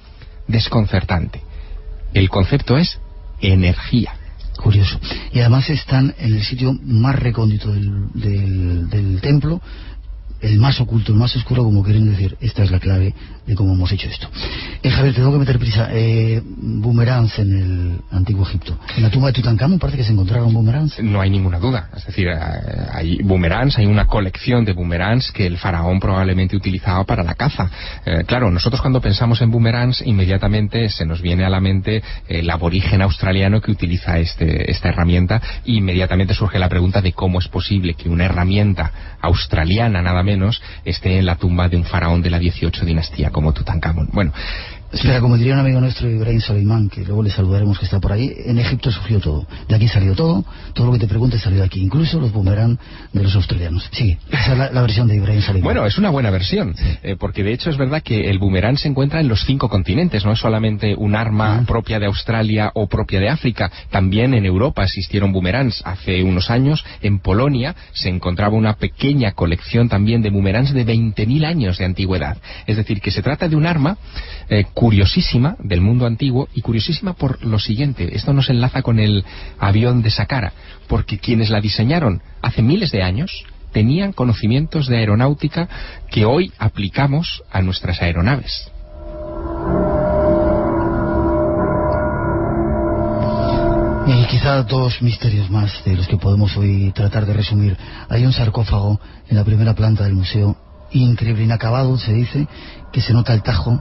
Speaker 3: desconcertante. El concepto es energía.
Speaker 2: Curioso. Y además están en el sitio más recóndito del, del, del templo, el más oculto, el más oscuro, como quieren decir. Esta es la clave de cómo hemos hecho esto. Eh, Javier, te tengo que meter prisa. Eh, boomerangs en el antiguo Egipto. En la tumba de Tutankamón parece que se encontraron boomerangs.
Speaker 3: No hay ninguna duda. Es decir, hay boomerangs, hay una colección de boomerangs que el faraón probablemente utilizaba para la caza. Eh, claro, nosotros cuando pensamos en boomerangs, inmediatamente se nos viene a la mente el aborigen australiano que utiliza este, esta herramienta, y inmediatamente surge la pregunta de cómo es posible que una herramienta australiana, nada menos, esté en la tumba de un faraón de la dieciocho dinastía como Tutankamón. Bueno,
Speaker 2: espera, como diría un amigo nuestro, Ibrahim Soleimán, que luego le saludaremos, que está por ahí, en Egipto surgió todo. De aquí salió todo, todo lo que te preguntes salió de aquí, incluso los boomerang de los australianos. Sigue, esa es la, la versión de Ibrahim Soleimán.
Speaker 3: Bueno, es una buena versión, sí. eh, porque de hecho es verdad que el boomerang se encuentra en los cinco continentes, no es solamente un arma ah. propia de Australia o propia de África, también en Europa existieron boomerangs. Hace unos años, en Polonia, se encontraba una pequeña colección también de boomerangs de veinte mil años de antigüedad. Es decir, que se trata de un arma eh, curiosísima del mundo antiguo, y curiosísima por lo siguiente. Esto nos enlaza con el avión de Saqqara, porque quienes la diseñaron hace miles de años tenían conocimientos de aeronáutica que hoy aplicamos a nuestras aeronaves.
Speaker 2: Y quizá dos misterios más de los que podemos hoy tratar de resumir. Hay un sarcófago en la primera planta del museo, increíble, inacabado, se dice, que se nota el tajo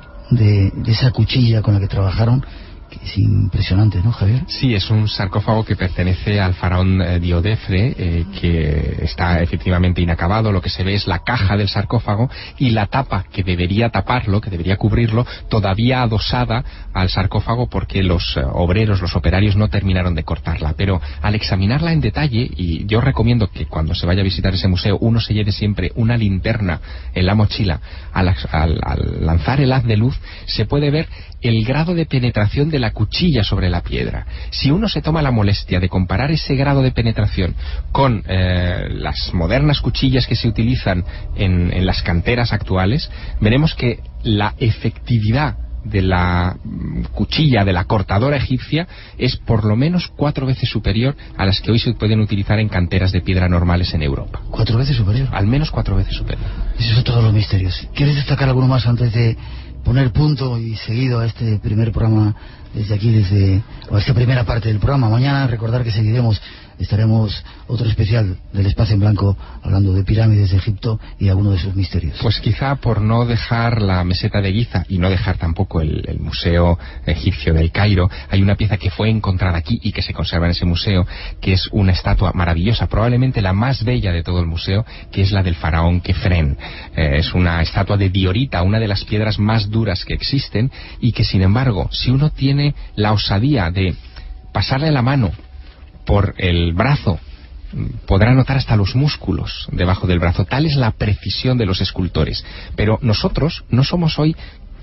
Speaker 2: De, de esa cuchilla con la que trabajaron, que es impresionante, ¿no, Javier?
Speaker 3: Sí, es un sarcófago que pertenece al faraón eh, Diodefre, eh, que está efectivamente inacabado. Lo que se ve es la caja del sarcófago y la tapa que debería taparlo, que debería cubrirlo, todavía adosada al sarcófago, porque los eh, obreros, los operarios no terminaron de cortarla. Pero al examinarla en detalle, y yo recomiendo que cuando se vaya a visitar ese museo uno se lleve siempre una linterna en la mochila, al, al, al lanzar el haz de luz se puede ver el grado de penetración de la cuchilla sobre la piedra. Si uno se toma la molestia de comparar ese grado de penetración con eh, las modernas cuchillas que se utilizan en, en las canteras actuales, veremos que la efectividad de la cuchilla, de la cortadora egipcia, es por lo menos cuatro veces superior a las que hoy se pueden utilizar en canteras de piedra normales en Europa.
Speaker 2: ¿Cuatro veces superior?
Speaker 3: Al menos cuatro veces superior.
Speaker 2: Esos son todos los misterios. ¿Quieres destacar alguno más antes de poner punto y seguido a este primer programa desde aquí, desde o a esta primera parte del programa? Mañana recordar que seguiremos, estaremos otro especial del Espacio en Blanco hablando de pirámides de Egipto y alguno de sus misterios.
Speaker 3: Pues quizá por no dejar la meseta de Giza y no dejar tampoco el, el Museo Egipcio del Cairo, hay una pieza que fue encontrada aquí y que se conserva en ese museo, que es una estatua maravillosa, probablemente la más bella de todo el museo, que es la del faraón Kefren. Eh, es una estatua de diorita, una de las piedras más duras que existen, y que sin embargo, si uno tiene la osadía de pasarle la mano por el brazo, podrá notar hasta los músculos debajo del brazo. Tal es la precisión de los escultores. Pero nosotros no somos hoy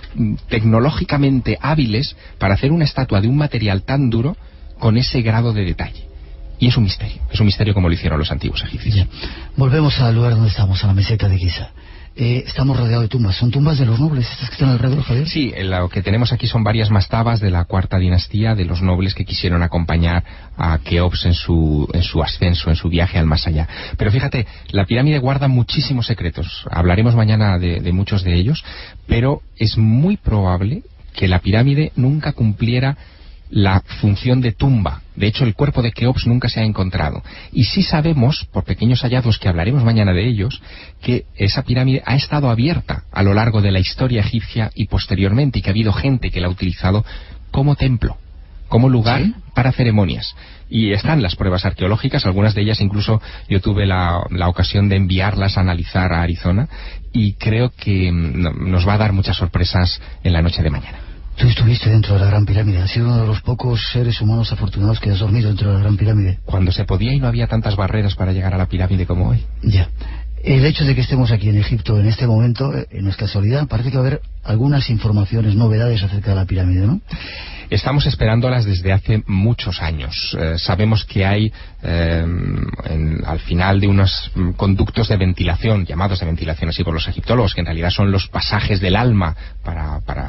Speaker 3: tecnológicamente hábiles para hacer una estatua de un material tan duro con ese grado de detalle. Y es un misterio, es un misterio como lo hicieron los antiguos egipcios.
Speaker 2: Ya. Volvemos al lugar donde estamos, a la meseta de Giza. Eh, estamos rodeados de tumbas. ¿Son tumbas de los nobles estas que están alrededor, Javier?
Speaker 3: Sí, lo que tenemos aquí son varias mastabas de la cuarta dinastía, de los nobles que quisieron acompañar a Keops en su, en su ascenso, en su viaje al más allá. Pero fíjate, la pirámide guarda muchísimos secretos. Hablaremos mañana de, de muchos de ellos, pero es muy probable que la pirámide nunca cumpliera la función de tumba. De hecho, el cuerpo de Keops nunca se ha encontrado. Y sí sabemos, por pequeños hallazgos que hablaremos mañana de ellos, que esa pirámide ha estado abierta a lo largo de la historia egipcia y posteriormente, y que ha habido gente que la ha utilizado como templo, como lugar ¿Sí? para ceremonias. Y están las pruebas arqueológicas, algunas de ellas incluso yo tuve la, la ocasión de enviarlas a analizar a Arizona, y creo que nos va a dar muchas sorpresas en la noche de mañana.
Speaker 2: Tú estuviste dentro de la Gran Pirámide, has sido uno de los pocos seres humanos afortunados que has dormido dentro de la Gran Pirámide.
Speaker 3: Cuando se podía y no había tantas barreras para llegar a la pirámide como hoy.
Speaker 2: Ya. El hecho de que estemos aquí en Egipto en este momento, en nuestra casualidad, parece que va a haber algunas informaciones, novedades acerca de la pirámide, ¿no?
Speaker 3: Estamos esperándolas desde hace muchos años. Eh, sabemos que hay eh, en, al final de unos conductos de ventilación, llamados de ventilación así por los egiptólogos, que en realidad son los pasajes del alma para, para el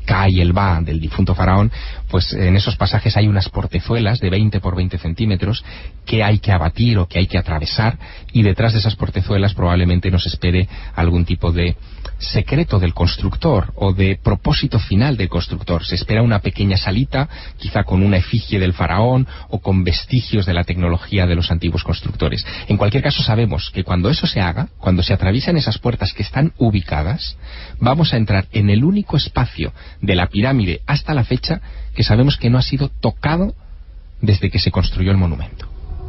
Speaker 3: Ka y el Ba del difunto faraón, pues en esos pasajes hay unas portezuelas de veinte por veinte centímetros que hay que abatir o que hay que atravesar, y detrás de esas portezuelas probablemente nos espere algún tipo de secreto del constructor o de propósito final del constructor. Se espera una pequeña salita, quizá con una efigie del faraón o con vestigios de la tecnología de los antiguos constructores. En cualquier caso, sabemos que cuando eso se haga, cuando se atraviesen esas puertas que están ubicadas, vamos a entrar en el único espacio de la pirámide hasta la fecha que sabemos que no ha sido tocado desde que se construyó el monumento.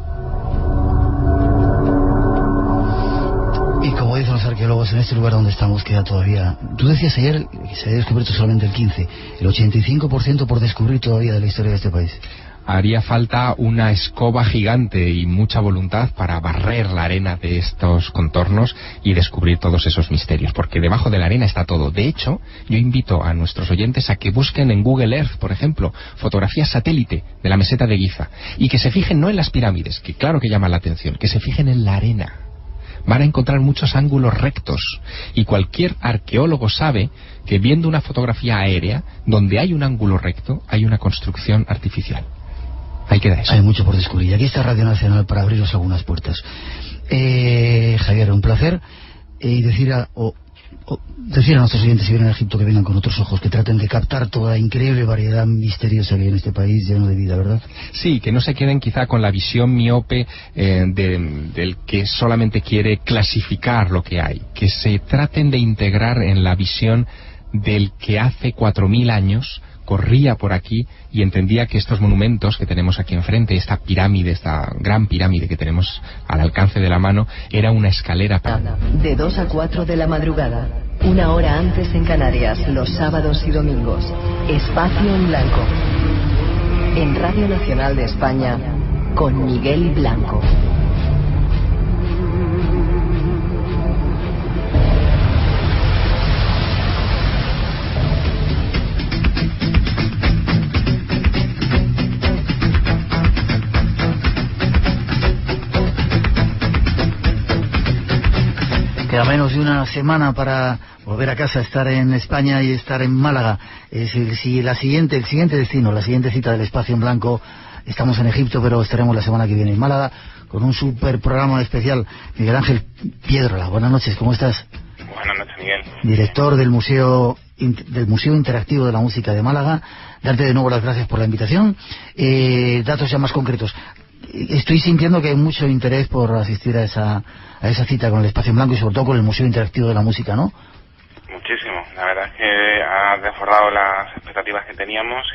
Speaker 2: Y como dicen los arqueólogos, en este lugar donde estamos queda todavía... Tú decías ayer que se había descubierto solamente el quince, el ochenta y cinco por ciento por descubrir todavía de la historia de este país.
Speaker 3: Haría falta una escoba gigante y mucha voluntad para barrer la arena de estos contornos y descubrir todos esos misterios, porque debajo de la arena está todo. De hecho, yo invito a nuestros oyentes a que busquen en Google Earth, por ejemplo, fotografías satélite de la meseta de Giza, y que se fijen no en las pirámides, que claro que llaman la atención, que se fijen en la arena. Van a encontrar muchos ángulos rectos, y cualquier arqueólogo sabe que viendo una fotografía aérea, donde hay un ángulo recto, hay una construcción artificial. Ahí queda eso.
Speaker 2: Hay mucho por descubrir. Y aquí está Radio Nacional para abriros algunas puertas. Eh, Javier, un placer. Eh, y decir a, o, o, decir a nuestros oyentes, si vienen a Egipto, que vengan con otros ojos, que traten de captar toda la increíble variedad misteriosa que hay en este país lleno de vida, ¿verdad?
Speaker 3: Sí, que no se queden quizá con la visión miope eh, de, del que solamente quiere clasificar lo que hay. Que se traten de integrar en la visión del que hace cuatro mil años corría por aquí y entendía que estos monumentos que tenemos aquí enfrente, esta pirámide, esta gran pirámide que tenemos al alcance de la mano, era una escalera para...
Speaker 5: De dos a cuatro de la madrugada, una hora antes en Canarias, los sábados y domingos. Espacio en Blanco. En Radio Nacional de España, con Miguel Blanco.
Speaker 2: Queda menos de una semana para volver a casa, estar en España y estar en Málaga. Es el, si la siguiente, el siguiente destino, la siguiente cita del Espacio en Blanco, estamos en Egipto, pero estaremos la semana que viene en Málaga con un super programa especial. Miguel Ángel Piedrola, buenas noches, ¿cómo estás?
Speaker 7: Buenas noches, Miguel.
Speaker 2: Director del Museo del Museo Interactivo de la Música de Málaga. Darte de nuevo las gracias por la invitación. Eh, datos ya más concretos. Estoy sintiendo que hay mucho interés por asistir a esa a esa cita con el Espacio en Blanco y sobre todo con el Museo Interactivo de la Música, ¿no?
Speaker 7: Muchísimo. La verdad es que ha desbordado las expectativas que teníamos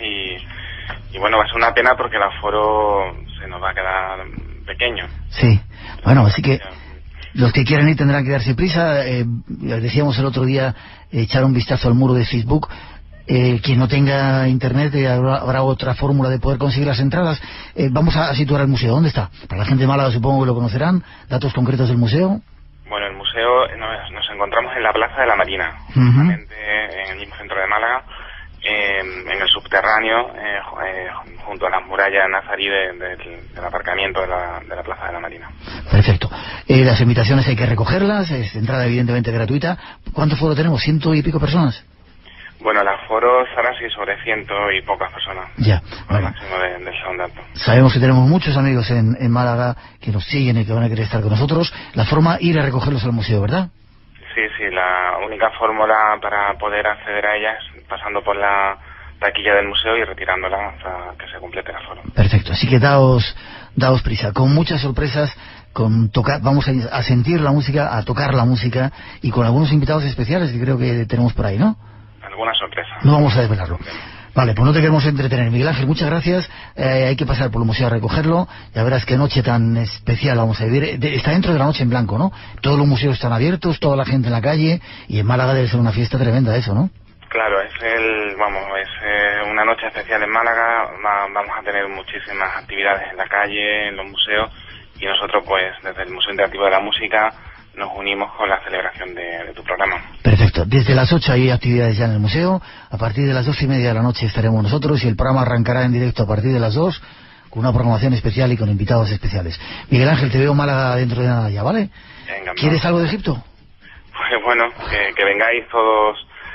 Speaker 7: y, y bueno, va a ser una pena porque el aforo se nos va a quedar pequeño.
Speaker 2: Sí. Bueno, así que los que quieran ir tendrán que darse prisa. Eh, decíamos el otro día, eh, echar un vistazo al muro de Facebook. Eh, quien no tenga internet, eh, habrá, habrá otra fórmula de poder conseguir las entradas. Eh, vamos a, a situar el museo. ¿Dónde está? Para la gente de Málaga supongo que lo conocerán. ¿Datos concretos del museo?
Speaker 7: Bueno, el museo nos, nos encontramos en la Plaza de la Marina,
Speaker 2: uh-huh.
Speaker 7: justamente en el mismo centro de Málaga, eh, en el subterráneo, eh, eh, junto a las murallas nazarí de, de, del aparcamiento de la, de la Plaza de la Marina.
Speaker 2: Perfecto. Eh, las invitaciones hay que recogerlas, es entrada evidentemente gratuita. ¿Cuánto foro tenemos? ¿Ciento y pico personas?
Speaker 7: Bueno, el aforo estará así sobre ciento y pocas personas.
Speaker 2: Ya,
Speaker 7: bueno.
Speaker 2: bueno.
Speaker 7: máximo de, del segundo acto.
Speaker 2: Sabemos que tenemos muchos amigos en, en Málaga que nos siguen y que van a querer estar con nosotros. La forma, ir a recogerlos al museo, ¿verdad?
Speaker 7: Sí, sí, la única fórmula para poder acceder a ellas es pasando por la taquilla del museo y retirándola hasta que se complete el aforo.
Speaker 2: Perfecto, así que daos, daos prisa, con muchas sorpresas, con tocar, vamos a, a sentir la música, a tocar la música y con algunos invitados especiales que creo que tenemos por ahí, ¿no?
Speaker 7: Alguna sorpresa.
Speaker 2: No vamos a desvelarlo. Vale, pues no te queremos entretener. Miguel Ángel, muchas gracias. Eh, hay que pasar por el museo a recogerlo. Ya verás qué noche tan especial vamos a vivir. De, está dentro de la noche en blanco, ¿no? Todos los museos están abiertos, toda la gente en la calle, y en Málaga debe ser una fiesta tremenda eso, ¿no?
Speaker 7: Claro, es el, vamos, es eh, una noche especial en Málaga. Va, vamos a tener muchísimas actividades en la calle, en los museos, y nosotros, pues, desde el Museo Interactivo de la Música, nos unimos con la celebración de, de tu programa.
Speaker 2: Perfecto. Desde las ocho hay actividades ya en el museo. A partir de las doce y media de la noche estaremos nosotros y el programa arrancará en directo a partir de las dos con una programación especial y con invitados especiales. Miguel Ángel, te veo en Málaga dentro de nada ya, ¿vale?
Speaker 7: Venga,
Speaker 2: ¿Quieres algo de Egipto?
Speaker 7: Pues bueno, que, que vengáis todos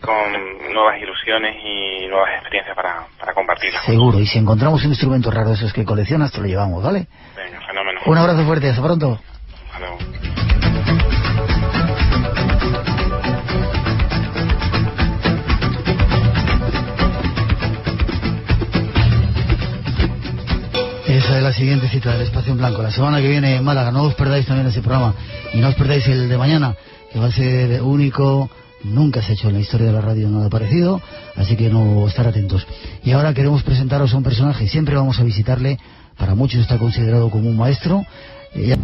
Speaker 7: con nuevas ilusiones y nuevas experiencias para, para compartirlas.
Speaker 2: Seguro, y si encontramos un instrumento raro de esos que coleccionas, te lo llevamos, ¿vale?
Speaker 7: Venga, fenómeno.
Speaker 2: Un abrazo fuerte, hasta pronto.
Speaker 7: Hasta luego.
Speaker 2: Esa es la siguiente cita del Espacio en Blanco. La semana que viene en Málaga. No os perdáis también ese programa. Y no os perdáis el de mañana, que va a ser único. Nunca se ha hecho en la historia de la radio nada parecido. Así que no estar atentos. Y ahora queremos presentaros a un personaje. Siempre vamos a visitarle. Para muchos está considerado como un maestro. Eh,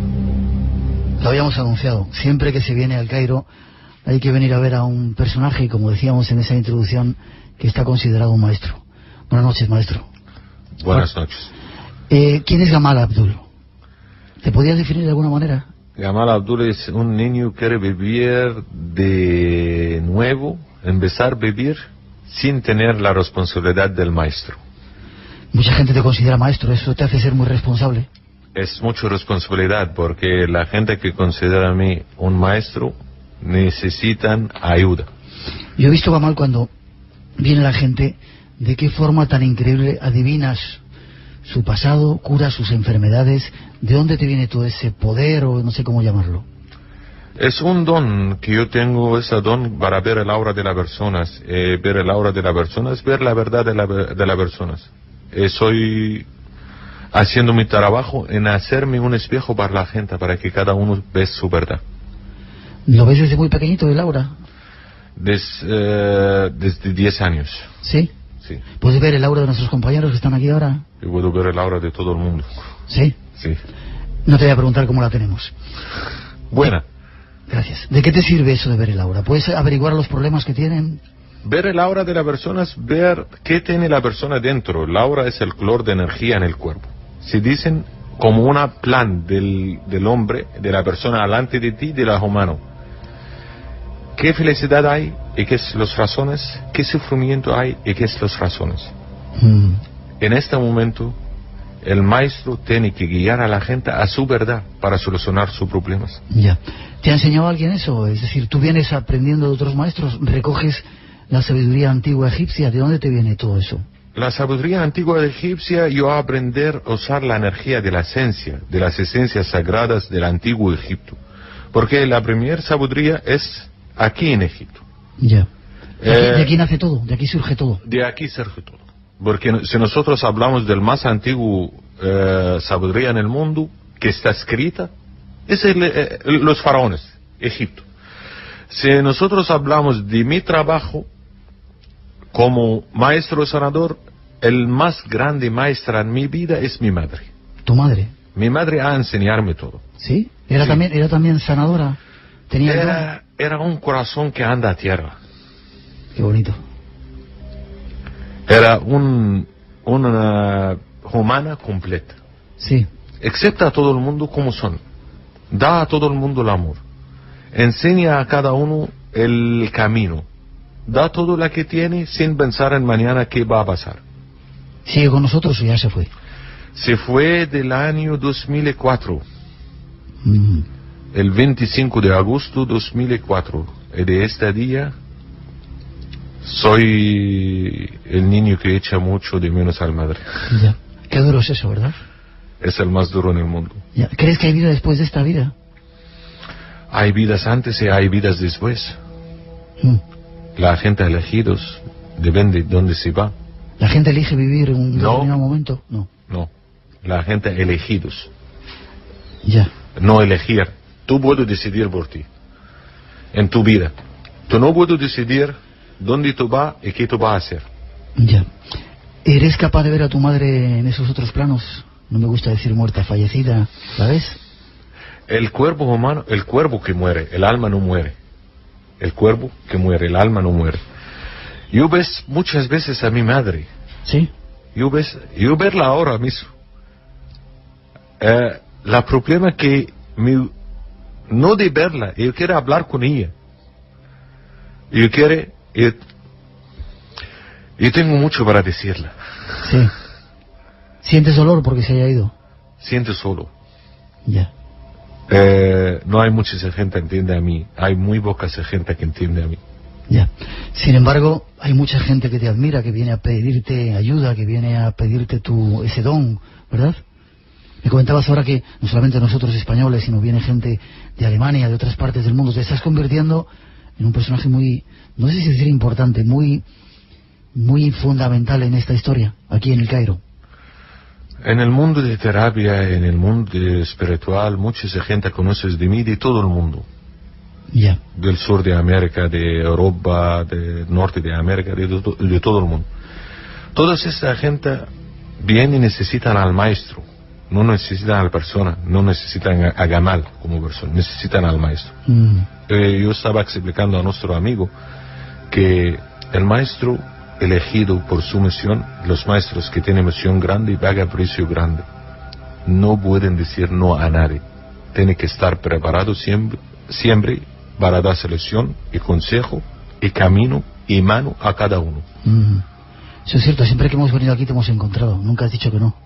Speaker 2: lo habíamos anunciado. Siempre que se viene al Cairo hay que venir a ver a un personaje, como decíamos en esa introducción, que está considerado un maestro. Buenas noches, maestro.
Speaker 8: Buenas noches.
Speaker 2: Eh, ¿Quién es Gamal Abdul? ¿Te podías definir de alguna manera?
Speaker 8: Gamal Abdul es un niño que quiere vivir de nuevo, empezar a vivir sin tener la responsabilidad del maestro.
Speaker 2: Mucha gente te considera maestro, eso te hace ser muy responsable.
Speaker 8: Es mucha responsabilidad porque la gente que considera a mí un maestro necesitan ayuda.
Speaker 2: Yo he visto, Gamal, cuando viene la gente, de qué forma tan increíble adivinas su pasado, cura sus enfermedades. ¿De dónde te viene todo ese poder, o no sé cómo llamarlo?
Speaker 8: Es un don que yo tengo, ese don para ver el aura de las personas. Eh, ver el aura de las personas, ver la verdad de, la, de las personas. Eh, soy haciendo mi trabajo en hacerme un espejo para la gente, para que cada uno vea su verdad.
Speaker 2: ¿Lo ves desde muy pequeñito, el aura?
Speaker 8: Des, eh, desde diez años.
Speaker 2: ¿Sí?
Speaker 8: Sí.
Speaker 2: ¿Puedes ver el aura de nuestros compañeros que están aquí ahora?
Speaker 8: Yo puedo ver el aura de todo el mundo.
Speaker 2: ¿Sí?
Speaker 8: Sí.
Speaker 2: No te voy a preguntar cómo la tenemos.
Speaker 8: Buena.
Speaker 2: Gracias. ¿De qué te sirve eso de ver el aura? ¿Puedes averiguar los problemas que tienen?
Speaker 8: Ver el aura de la persona es ver qué tiene la persona dentro. El aura es el color de energía en el cuerpo. Si dicen como una plan del, del hombre, de la persona delante de ti, de la humano. ¿Qué felicidad hay y qué son las razones? ¿Qué sufrimiento hay y qué son las razones?
Speaker 2: Mm.
Speaker 8: En este momento, el maestro tiene que guiar a la gente a su verdad para solucionar sus problemas.
Speaker 2: Ya. ¿Te ha enseñado alguien eso? Es decir, tú vienes aprendiendo de otros maestros, recoges la sabiduría antigua egipcia. ¿De dónde te viene todo eso?
Speaker 8: La sabiduría antigua egipcia, yo a aprender a usar la energía de la esencia, de las esencias sagradas del antiguo Egipto. Porque la primera sabiduría es aquí en Egipto.
Speaker 2: Ya. ¿De aquí,
Speaker 8: Eh,
Speaker 2: de aquí nace todo? ¿De aquí surge todo?
Speaker 8: De aquí surge todo. Porque si nosotros hablamos del más antiguo eh, sabiduría en el mundo, que está escrita, es el, eh, los faraones, Egipto. Si nosotros hablamos de mi trabajo como maestro sanador, el más grande maestra en mi vida es mi madre.
Speaker 2: ¿Tu madre?
Speaker 8: Mi madre ha enseñarme todo.
Speaker 2: ¿Sí? ¿Era,
Speaker 8: Sí.
Speaker 2: También, era también sanadora? ¿Tenía el don?
Speaker 8: Era, era un corazón que anda a tierra.
Speaker 2: Qué bonito.
Speaker 8: Era un, una humana completa.
Speaker 2: Sí.
Speaker 8: Acepta a todo el mundo como son. Da a todo el mundo el amor. Enseña a cada uno el camino. Da todo lo que tiene sin pensar en mañana qué va a pasar.
Speaker 2: ¿Sigue con nosotros o ya se fue?
Speaker 8: Se fue del año dos mil cuatro.
Speaker 2: Mm.
Speaker 8: El veinticinco de agosto de dos mil cuatro. Y de este día soy el niño que echa mucho de menos al madre.
Speaker 2: Ya. Qué duro es eso, ¿verdad?
Speaker 8: Es el más duro en el mundo.
Speaker 2: Ya. ¿Crees que hay vida después de esta vida?
Speaker 8: Hay vidas antes y hay vidas después.
Speaker 2: Mm.
Speaker 8: La gente elegidos depende de dónde se va.
Speaker 2: ¿La gente elige vivir un
Speaker 8: No.
Speaker 2: determinado momento? No.
Speaker 8: No. La gente elegidos.
Speaker 2: Ya.
Speaker 8: No elegir. Tú puedes decidir por ti. En tu vida. Tú no puedes decidir dónde tú vas y qué tú vas a hacer.
Speaker 2: Ya. ¿Eres capaz de ver a tu madre en esos otros planos? No me gusta decir muerta, fallecida. ¿La ves?
Speaker 8: El cuerpo humano, el cuerpo que muere, el alma no muere. El cuerpo que muere, el alma no muere. Yo ves muchas veces a mi madre.
Speaker 2: Sí.
Speaker 8: Yo ves, yo verla ahora mismo. Eh, la problema que mi, no de verla, yo quiero hablar con ella. Yo quiero, yo, yo tengo mucho para decirla.
Speaker 2: Sí. ¿Sientes dolor porque se haya ido?
Speaker 8: Siento solo.
Speaker 2: Ya.
Speaker 8: Eh, no hay mucha gente que entiende a mí. Hay muy poca gente que entiende a mí.
Speaker 2: Ya. Sin embargo, hay mucha gente que te admira, que viene a pedirte ayuda, que viene a pedirte tu ese don, ¿verdad? Me comentabas ahora que no solamente nosotros españoles, sino viene gente de Alemania, de otras partes del mundo. Te estás convirtiendo en un personaje muy, no sé si decir importante, muy, muy fundamental en esta historia, aquí en el Cairo.
Speaker 8: En el mundo de terapia, en el mundo espiritual, mucha gente conoce de mí, de todo el mundo.
Speaker 2: Ya.
Speaker 8: Del sur de América, de Europa, del norte de América, de, de todo el mundo. Toda esta gente viene y necesitan al maestro. No necesitan a la persona, no necesitan a, a Gamal como persona, necesitan al maestro.
Speaker 2: Mm.
Speaker 8: Eh, yo estaba explicando a nuestro amigo que el maestro elegido por su misión, los maestros que tienen misión grande pagan precio grande. No pueden decir no a nadie. Tienen que estar preparados siempre, siempre para dar selección y consejo y camino y mano a cada uno.
Speaker 2: Mm. Eso es cierto, siempre que hemos venido aquí te hemos encontrado, nunca has dicho que no.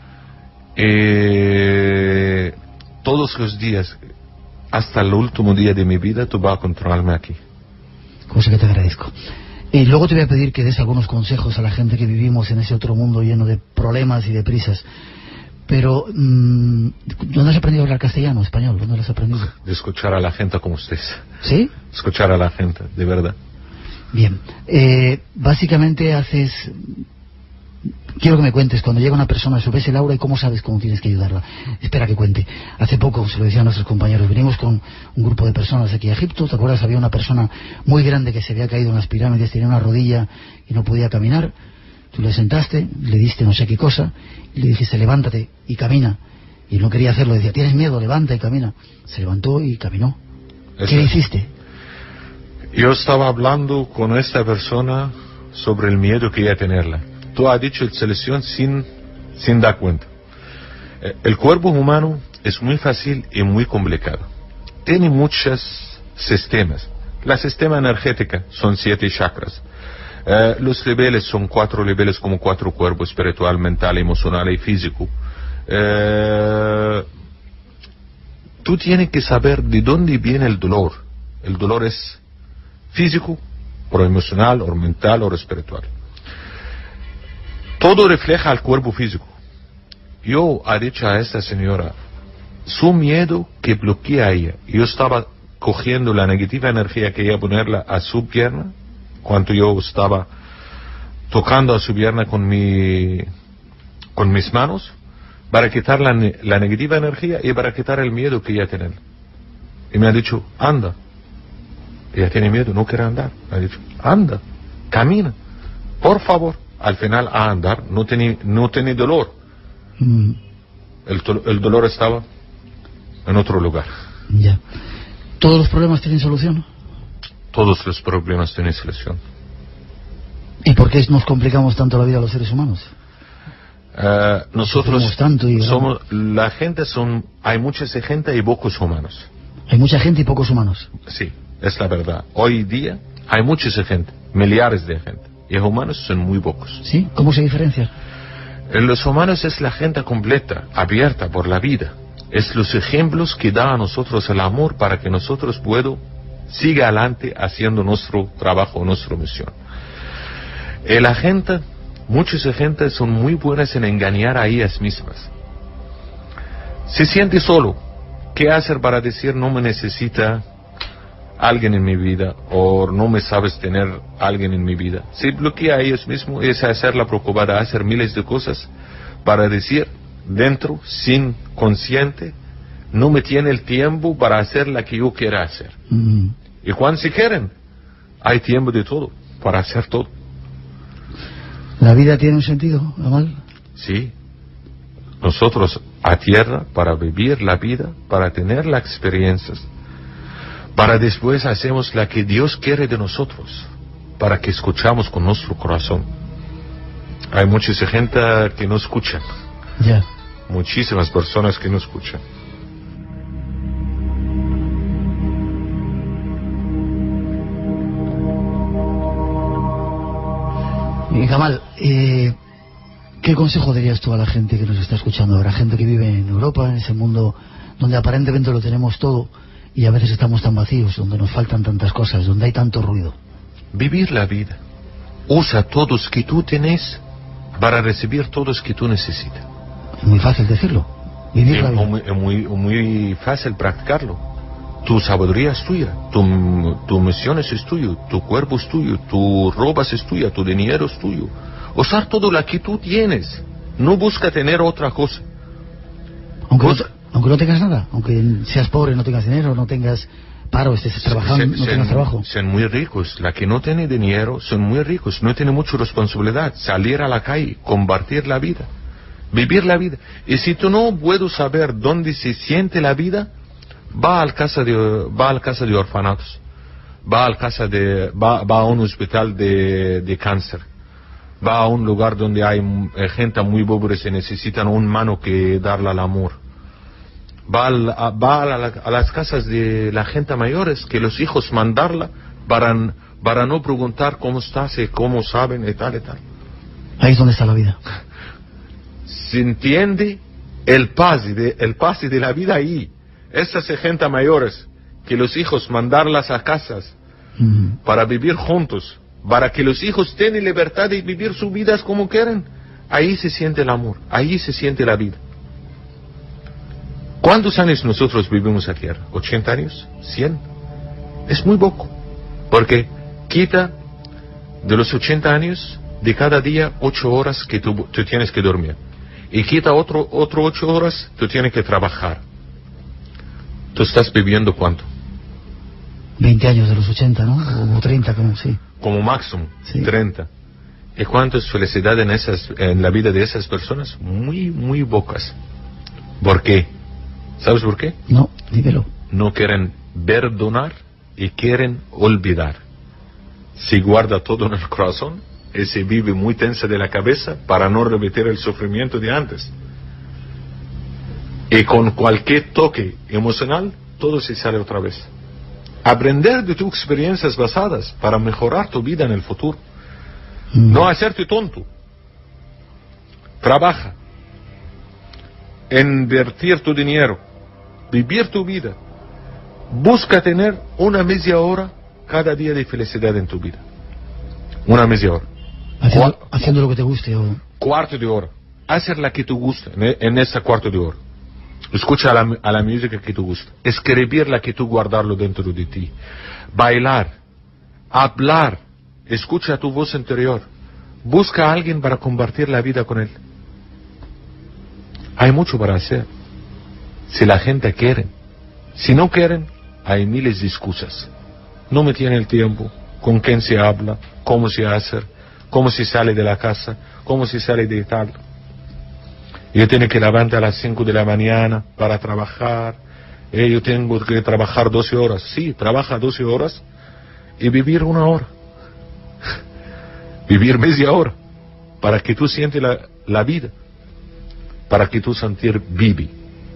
Speaker 8: Eh, todos los días, hasta el último día de mi vida, tú vas a controlarme aquí.
Speaker 2: Cosa que te agradezco. Y eh, luego te voy a pedir que des algunos consejos a la gente que vivimos en ese otro mundo lleno de problemas y de prisas. Pero, mmm, ¿dónde has aprendido a hablar castellano, español? ¿Dónde lo has aprendido?
Speaker 8: De escuchar a la gente como ustedes.
Speaker 2: ¿Sí?
Speaker 8: Escuchar a la gente, de verdad.
Speaker 2: Bien. Eh, básicamente haces... Quiero que me cuentes, cuando llega una persona, subes el aura y cómo sabes cómo tienes que ayudarla. Espera que cuente. Hace poco, se lo decía a nuestros compañeros, venimos con un grupo de personas aquí a Egipto. ¿Te acuerdas? Había una persona muy grande que se había caído en las pirámides, tenía una rodilla y no podía caminar. Tú le sentaste, le diste no sé qué cosa, y le dijiste, levántate y camina. Y él no quería hacerlo, decía, tienes miedo, levanta y camina. Se levantó y caminó. Eso. ¿Qué le hiciste?
Speaker 8: Yo estaba hablando con esta persona sobre el miedo que ella tenerla. Tú has dicho selección sin, sin dar cuenta. El cuerpo humano es muy fácil y muy complicado. Tiene muchos sistemas. La sistema energética son siete chakras. Eh, los niveles son cuatro niveles como cuatro cuerpos, espiritual, mental, emocional y físico. Eh, tú tienes que saber de dónde viene el dolor. El dolor es físico, o emocional, o mental, o espiritual. Todo refleja al cuerpo físico. Yo he dicho a esta señora, su miedo que bloquea a ella. Yo estaba cogiendo la negativa energía que iba a ponerla a su pierna, cuando yo estaba tocando a su pierna con mi, con mis manos, para quitar la, la negativa energía y para quitar el miedo que ella tiene. Y me ha dicho, anda. Ella tiene miedo, no quiere andar. Me ha dicho, anda, camina, por favor. Al final a andar, no tenía no tenía dolor. Mm. El, el dolor estaba en otro lugar.
Speaker 2: Ya. ¿Todos los problemas tienen solución?
Speaker 8: Todos los problemas tienen solución.
Speaker 2: ¿Y por qué nos complicamos tanto la vida a los seres humanos?
Speaker 8: Uh, nosotros
Speaker 2: tanto y,
Speaker 8: somos, la gente son, hay mucha gente y pocos humanos.
Speaker 2: Hay mucha gente y pocos humanos.
Speaker 8: Sí, es la verdad. Hoy día hay mucha gente, millares de gente. Y los humanos son muy pocos.
Speaker 2: ¿Sí? ¿Cómo se diferencia?
Speaker 8: Los humanos es la gente completa, abierta por la vida. Es los ejemplos que da a nosotros el amor para que nosotros puedo siga adelante haciendo nuestro trabajo, nuestra misión. Y la gente, muchas gente son muy buenas en engañar a ellas mismas. Se siente solo. ¿Qué hacer para decir no me necesita alguien en mi vida, o no me sabes tener alguien en mi vida? Se bloquea a ellos mismos, es hacerla preocupada, hacer miles de cosas para decir dentro, sin consciente, no me tiene el tiempo para hacer la que yo quiera hacer. Mm. Y cuando se quieren, hay tiempo de todo, para hacer todo.
Speaker 2: ¿La vida tiene un sentido, Gamal?
Speaker 8: Sí. Nosotros a tierra para vivir la vida, para tener las experiencias, para después hacemos la que Dios quiere de nosotros, para que escuchamos con nuestro corazón. Hay mucha gente que no escucha.
Speaker 2: Ya. Yeah.
Speaker 8: Muchísimas personas que no escuchan.
Speaker 2: Eh, Gamal, eh, ¿qué consejo darías tú a la gente que nos está escuchando ahora? Gente que vive en Europa, en ese mundo donde aparentemente lo tenemos todo, y a veces estamos tan vacíos, donde nos faltan tantas cosas, donde hay tanto ruido.
Speaker 8: vivir la vida. Usa todos que tú tienes para recibir todos que tú necesitas.
Speaker 2: Es muy fácil decirlo. Vivir la vida.
Speaker 8: Es muy, es muy, muy fácil practicarlo. Tu sabiduría es tuya, tu, tu misión es tuya, tu cuerpo es tuyo, tu ropa es tuya, tu dinero es tuyo. Usar todo lo que tú tienes. No busca tener otra cosa.
Speaker 2: Aunque,
Speaker 8: Busca...
Speaker 2: no, aunque no tengas nada, aunque seas pobre, no tengas dinero, no tengas paro, estés trabajando,
Speaker 8: se,
Speaker 2: no
Speaker 8: se,
Speaker 2: tengas trabajo.
Speaker 8: Son muy ricos. La que no tiene dinero son muy ricos. No tiene mucha responsabilidad. Salir a la calle, compartir la vida, vivir la vida. Y si tú no puedes saber dónde se siente la vida, va al casa de, va al casa de orfanatos, va al casa de, va, va a un hospital de, de cáncer, va a un lugar donde hay eh, gente muy pobre y necesitan un mano que darle al amor. Va, al, a, va a, la, a las casas de la gente mayores que los hijos mandarla para, para no preguntar cómo estás y cómo saben y tal y tal.
Speaker 2: Ahí es donde está la vida.
Speaker 8: Se entiende el pase de, el pase de la vida ahí. Esas gente mayores que los hijos mandarlas a casas uh-huh. para vivir juntos, para que los hijos tengan libertad de vivir sus vidas como quieren. Ahí se siente el amor, ahí se siente la vida. ¿Cuántos años nosotros vivimos aquí? ¿ochenta años? ¿cien? Es muy poco. Porque quita de los ochenta años, de cada día, ocho horas que tú, tú tienes que dormir. Y quita otro, otro ocho horas, tú tienes que trabajar. ¿Tú estás viviendo cuánto?
Speaker 2: veinte años de los ochenta, ¿no? O treinta, como sí.
Speaker 8: Como máximo,
Speaker 2: sí.
Speaker 8: treinta. ¿Y cuánto es felicidad en, esas, en la vida de esas personas? Muy, muy pocas. ¿Por qué? ¿Sabes por qué?
Speaker 2: No, dímelo.
Speaker 8: No quieren perdonar y quieren olvidar. Se guarda todo en el corazón y se vive muy tensa de la cabeza para no repetir el sufrimiento de antes. Y con cualquier toque emocional, todo se sale otra vez. Aprender de tus experiencias pasadas para mejorar tu vida en el futuro. Mm. No hacerte tonto. Trabaja. Invertir tu dinero. Vivir tu vida. Busca tener una media hora cada día de felicidad en tu vida. Una media hora.
Speaker 2: Haciendo, haciendo lo que te guste. O...
Speaker 8: Cuarto de hora. Hacer la que te guste en, en ese cuarto de hora. Escucha a la, a la música que te gusta. Escribir la que tú guardarlo dentro de ti. Bailar. Hablar. Escucha tu voz interior. Busca a alguien para compartir la vida con él. Hay mucho para hacer. Si la gente quiere. Si no quieren, hay miles de excusas. No me tiene el tiempo. Con quién se habla. Cómo se hace. Cómo se sale de la casa. Cómo se sale de tal. Yo tengo que levantar a las cinco de la mañana para trabajar. Eh, yo tengo que trabajar doce horas. Sí, trabaja doce horas y vivir una hora. Vivir media hora. Para que tú sientes la, la vida. Para que tú sentir vive.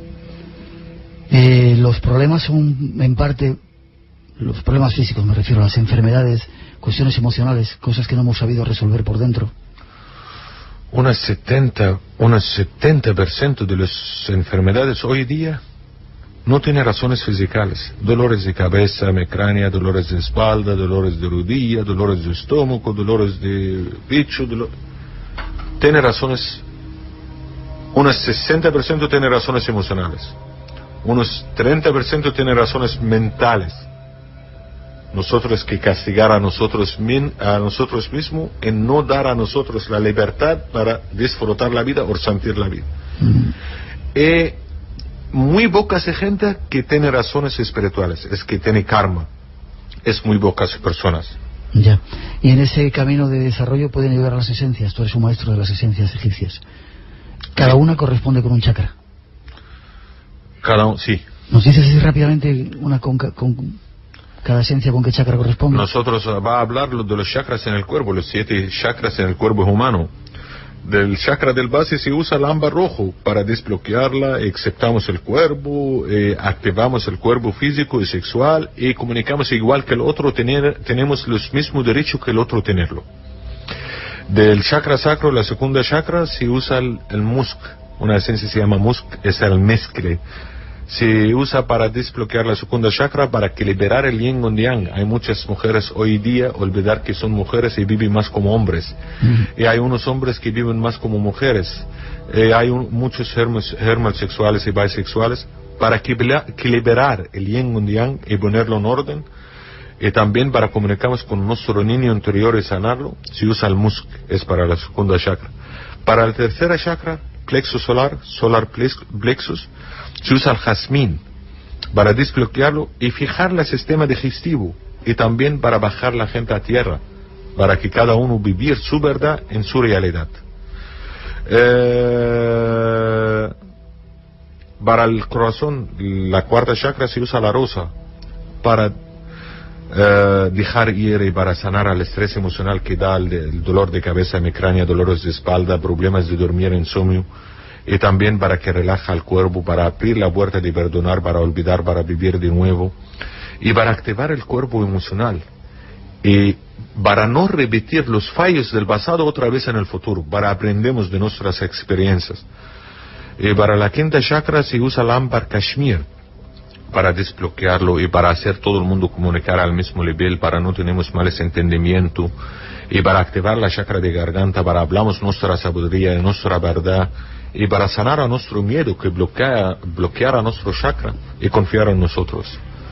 Speaker 2: Eh, los problemas son en parte, los problemas físicos, me refiero a las enfermedades, cuestiones emocionales, cosas que no hemos sabido resolver por dentro.
Speaker 8: Unas setenta, unas setenta por ciento de las enfermedades hoy día no tienen razones físicas. Dolores de cabeza, migraña, dolores de espalda, dolores de rodilla, dolores de estómago, dolores de pecho. Dolor... Tiene razones, unas sesenta por ciento tienen razones emocionales. Unos treinta por ciento tienen razones mentales. Nosotros que castigar a nosotros, a nosotros mismos y no dar a nosotros la libertad para disfrutar la vida o sentir la vida. Mm. Y muy pocas gente que tiene razones espirituales, es que tiene karma. Es muy pocas personas.
Speaker 2: Ya. Y en ese camino de desarrollo pueden llegar a las esencias. Tú eres un maestro de las esencias egipcias. Cada una corresponde con un chakra.
Speaker 8: Cada uno, sí.
Speaker 2: ¿Nos dices así rápidamente una con, con cada esencia con qué chakra corresponde?
Speaker 8: Nosotros uh, va a hablar de los chakras en el cuerpo, los siete chakras en el cuerpo humano. Del chakra del base se usa el ámbar rojo para desbloquearla, aceptamos el cuerpo, eh, activamos el cuerpo físico y sexual y comunicamos igual que el otro, tener, tenemos los mismos derechos que el otro tenerlo. Del chakra sacro, la segunda chakra, se usa el, el musk, una esencia se llama musk, es el mezcle. Se usa para desbloquear la segunda chakra, para que liberar el yin y yang. Hay muchas mujeres hoy día olvidar que son mujeres y viven más como hombres. Mm. Y hay unos hombres que viven más como mujeres. Eh, hay un, muchos germes, germes sexuales y bisexuales. Para que, que liberar el yin y yang y ponerlo en orden. Y también para comunicarnos con nuestro niño interior y sanarlo, se usa el musk, es para la segunda chakra. Para la tercera chakra, plexo solar, solar plexus, se usa el jazmín para desbloquearlo y fijar el sistema digestivo, y también para bajar la gente a tierra, para que cada uno vivir su verdad en su realidad. Eh, para el corazón, la cuarta chakra, se usa la rosa para eh, dejar ir y para sanar al estrés emocional que da el, el dolor de cabeza, migraña, dolores de espalda, problemas de dormir, insomnio. Y también para que relaja el cuerpo, para abrir la puerta de perdonar, para olvidar, para vivir de nuevo. Y para activar el cuerpo emocional. Y para no repetir los fallos del pasado otra vez en el futuro. Para aprendemos de nuestras experiencias. Y para la quinta chakra se usa el ámbar kashmir. Para desbloquearlo y para hacer todo el mundo comunicar al mismo nivel. Para no tenemos males entendimiento. Y para activar la chakra de garganta. Para hablamos nuestra sabiduría y nuestra verdad. Y para sanar a nuestro miedo que bloquea, bloquear a nuestro chakra y confiar en nosotros.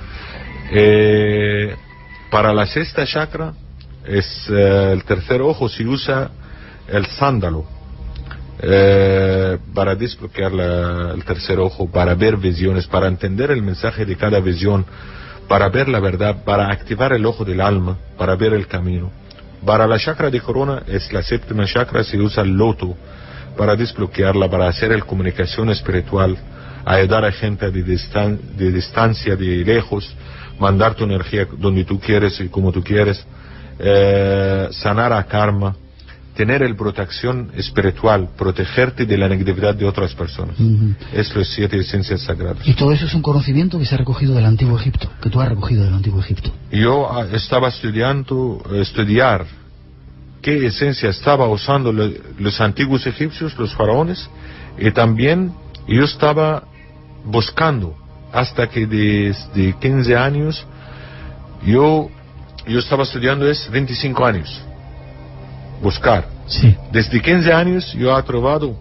Speaker 8: Eh, para la sexta chakra, es eh, el tercer ojo, se usa el sándalo. Eh, para desbloquear la, el tercer ojo, para ver visiones, para entender el mensaje de cada visión, para ver la verdad, para activar el ojo del alma, para ver el camino. Para la chakra de corona, es la séptima chakra, se usa el loto. Para desbloquearla, para hacer el comunicación espiritual, ayudar a gente de, distan de distancia, de lejos, mandar tu energía donde tú quieres y como tú quieres, eh, sanar a karma, tener el protección espiritual, protegerte de la negatividad de otras personas. Uh-huh. Es los siete esencias sagradas.
Speaker 2: Y todo eso es un conocimiento que se ha recogido del Antiguo Egipto, que tú has recogido del Antiguo Egipto.
Speaker 8: Yo ah, estaba estudiando, estudiar qué esencia estaba usando lo, los antiguos egipcios, los faraones, y también yo estaba buscando hasta que desde quince años yo yo estaba estudiando es veinticinco años buscar.
Speaker 2: Sí.
Speaker 8: Desde quince años yo he probado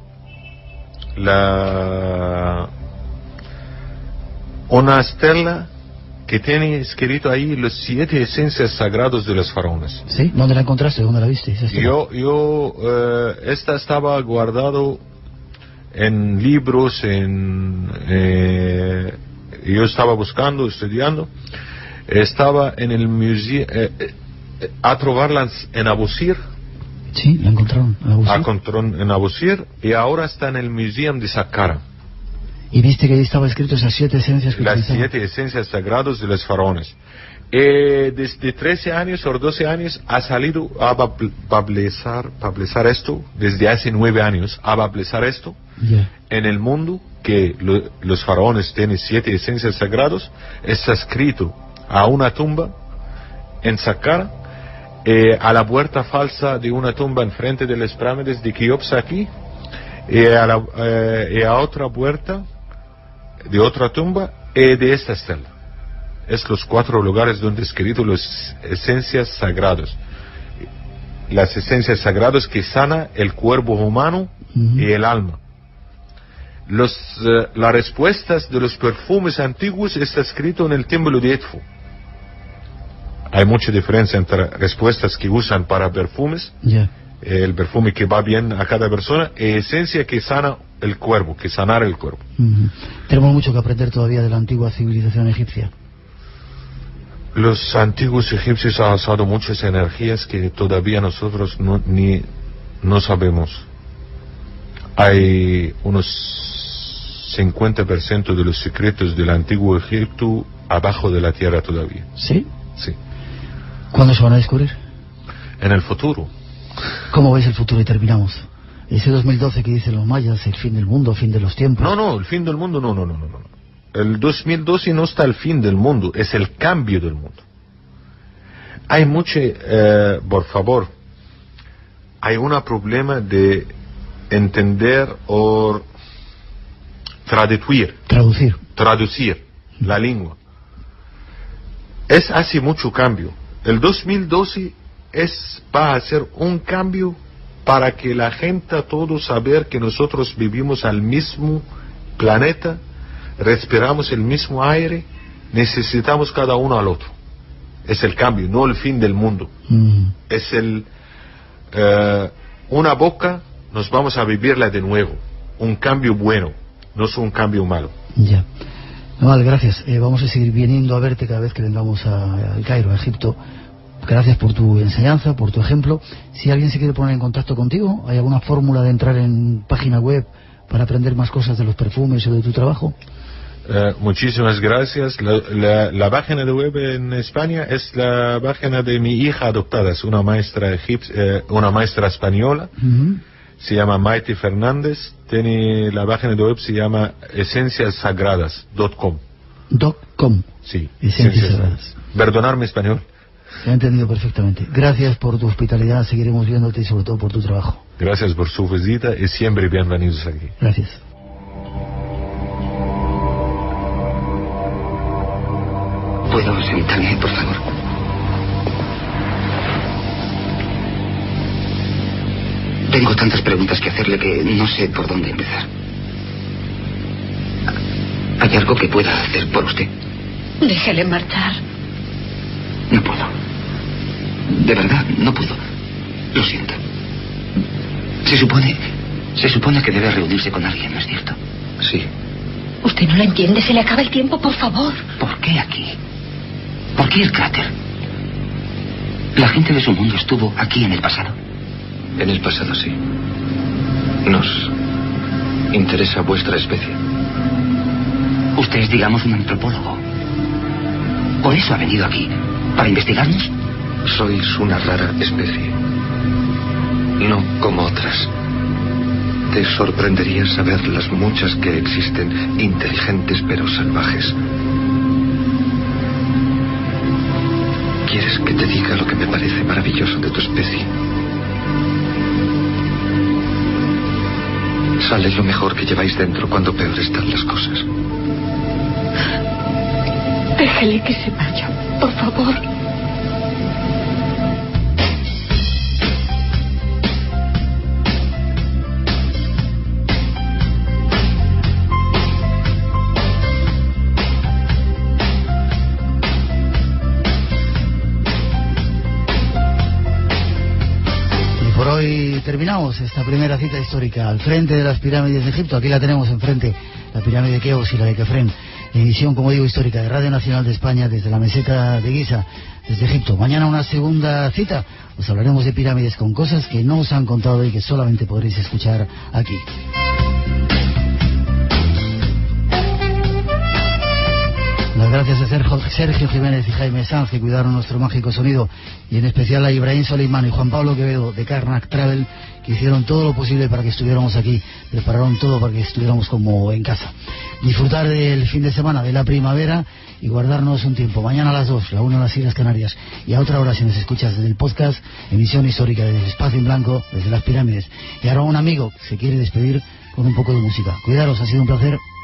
Speaker 8: la una estela que tiene escrito ahí los siete esencias sagrados de los faraones.
Speaker 2: ¿Sí? ¿Dónde la encontraste? ¿Dónde la viste?
Speaker 8: Yo, yo, eh, esta estaba guardado en libros, en, eh, yo estaba buscando, estudiando, estaba en el museo, eh, eh, a trobarla en Abusir.
Speaker 2: Sí, la encontraron en Abusir.
Speaker 8: La encontraron en Abusir y ahora está en el Museo de Saqqara.
Speaker 2: Y viste que ahí estaba escrito esas siete esencias que
Speaker 8: Las
Speaker 2: utilizaban.
Speaker 8: siete esencias sagradas de los faraones. Eh, desde trece años o doce años ha salido a publicar, publicar esto, desde hace nueve años, a publicar esto
Speaker 2: yeah.
Speaker 8: en el mundo, que lo, los faraones tienen siete esencias sagradas. Está escrito a una tumba en Saqqara, eh, a la puerta falsa de una tumba enfrente de las pirámides de Keops aquí, y a, la, eh, y a otra puerta de otra tumba y de esta estela. Es los cuatro lugares donde escrito las esencias sagradas. Las esencias sagradas que sana el cuerpo humano uh-huh. y el alma. Los, uh, las respuestas de los perfumes antiguos está escrito en el templo de Edfu. Hay mucha diferencia entre respuestas que usan para perfumes,
Speaker 2: yeah.
Speaker 8: el perfume que va bien a cada persona, y esencia que sana el cuerpo, que sanar el cuerpo.
Speaker 2: Uh-huh. Tenemos mucho que aprender todavía de la antigua civilización egipcia.
Speaker 8: Los antiguos egipcios han usado muchas energías que todavía nosotros no, ni no sabemos. Hay unos cincuenta por ciento de los secretos del antiguo Egipto abajo de la tierra todavía.
Speaker 2: ¿Sí?
Speaker 8: Sí.
Speaker 2: ¿Cuándo se van a descubrir?
Speaker 8: En el futuro.
Speaker 2: ¿Cómo ves el futuro? Y terminamos. Ese dos mil doce que dicen los mayas, el fin del mundo, fin de los tiempos.
Speaker 8: No, no, el fin del mundo, no, no, no, no, no. El dos mil doce no está el fin del mundo, es el cambio del mundo. Hay mucho, eh, por favor, hay un problema de entender o traducir,
Speaker 2: traducir,
Speaker 8: traducir la lengua. Es hace mucho cambio. El dos mil doce es va a ser un cambio para que la gente, todos saber que nosotros vivimos al mismo planeta, respiramos el mismo aire, necesitamos cada uno al otro. Es el cambio, no el fin del mundo.
Speaker 2: Mm.
Speaker 8: Es el eh, una boca, nos vamos a vivirla de nuevo. Un cambio bueno, no es un cambio malo.
Speaker 2: Ya. No, vale, gracias. Eh, vamos a seguir viniendo a verte cada vez que vengamos a, al Cairo, a Egipto. Gracias por tu enseñanza, por tu ejemplo. Si alguien se quiere poner en contacto contigo, ¿hay alguna fórmula de entrar en página web para aprender más cosas de los perfumes o de tu trabajo?
Speaker 8: Uh, muchísimas gracias. La, la, la página de web en España es la página de mi hija adoptada, es una maestra egipcia, eh, una maestra española.
Speaker 2: Uh-huh.
Speaker 8: Se llama Maite Fernández. Tiene la página de web, se llama esencias sagradas punto com.
Speaker 2: Dot com.
Speaker 8: Sí.
Speaker 2: Esencias Sagradas.
Speaker 8: Perdonar mi español.
Speaker 2: Se ha entendido perfectamente. Gracias por tu hospitalidad, seguiremos viéndote y sobre todo por tu trabajo.
Speaker 8: Gracias por su visita y siempre bienvenidos aquí.
Speaker 2: Gracias.
Speaker 9: ¿Puedo sentarme, por favor? Tengo tantas preguntas que hacerle que no sé por dónde empezar. ¿Hay algo que pueda hacer por usted?
Speaker 10: Déjele marchar.
Speaker 9: No puedo. De verdad, no puedo. Lo siento. Se supone... Se supone que debe reunirse con alguien, ¿no es cierto? Sí.
Speaker 10: Usted no lo entiende, se le acaba el tiempo, por favor.
Speaker 9: ¿Por qué aquí? ¿Por qué el cráter? La gente de su mundo estuvo aquí en el pasado.
Speaker 11: En el pasado, sí. Nos interesa vuestra especie.
Speaker 9: Usted es, digamos, un antropólogo. ¿Por eso ha venido aquí? ¿Para investigarnos?
Speaker 11: Sois una rara especie. No como otras. Te sorprendería saber las muchas que existen, inteligentes pero salvajes. ¿Quieres que te diga lo que me parece maravilloso de tu especie? Sale lo mejor que lleváis dentro cuando peor están las cosas.
Speaker 10: Déjele que se vaya, por favor.
Speaker 2: Hoy terminamos esta primera cita histórica al frente de las pirámides de Egipto. Aquí la tenemos enfrente, la pirámide de Keops y la de Kefren, emisión, como digo, histórica de Radio Nacional de España desde la meseta de Giza, desde Egipto. Mañana una segunda cita, os hablaremos de pirámides con cosas que no os han contado y que solamente podréis escuchar aquí. Las gracias a Sergio, Sergio Jiménez y Jaime Sanz, que cuidaron nuestro mágico sonido, y en especial a Ibrahim Soleimán y Juan Pablo Quevedo de Karnak Travel, que hicieron todo lo posible para que estuviéramos aquí, prepararon todo para que estuviéramos como en casa. Disfrutar del fin de semana, de la primavera, y guardarnos un tiempo. Mañana a las dos, la una en las Islas Canarias, y a otra hora, si nos escuchas desde el podcast, emisión histórica desde el Espacio en Blanco, desde las pirámides. Y ahora un amigo que se quiere despedir con un poco de música. Cuidaros, ha sido un placer.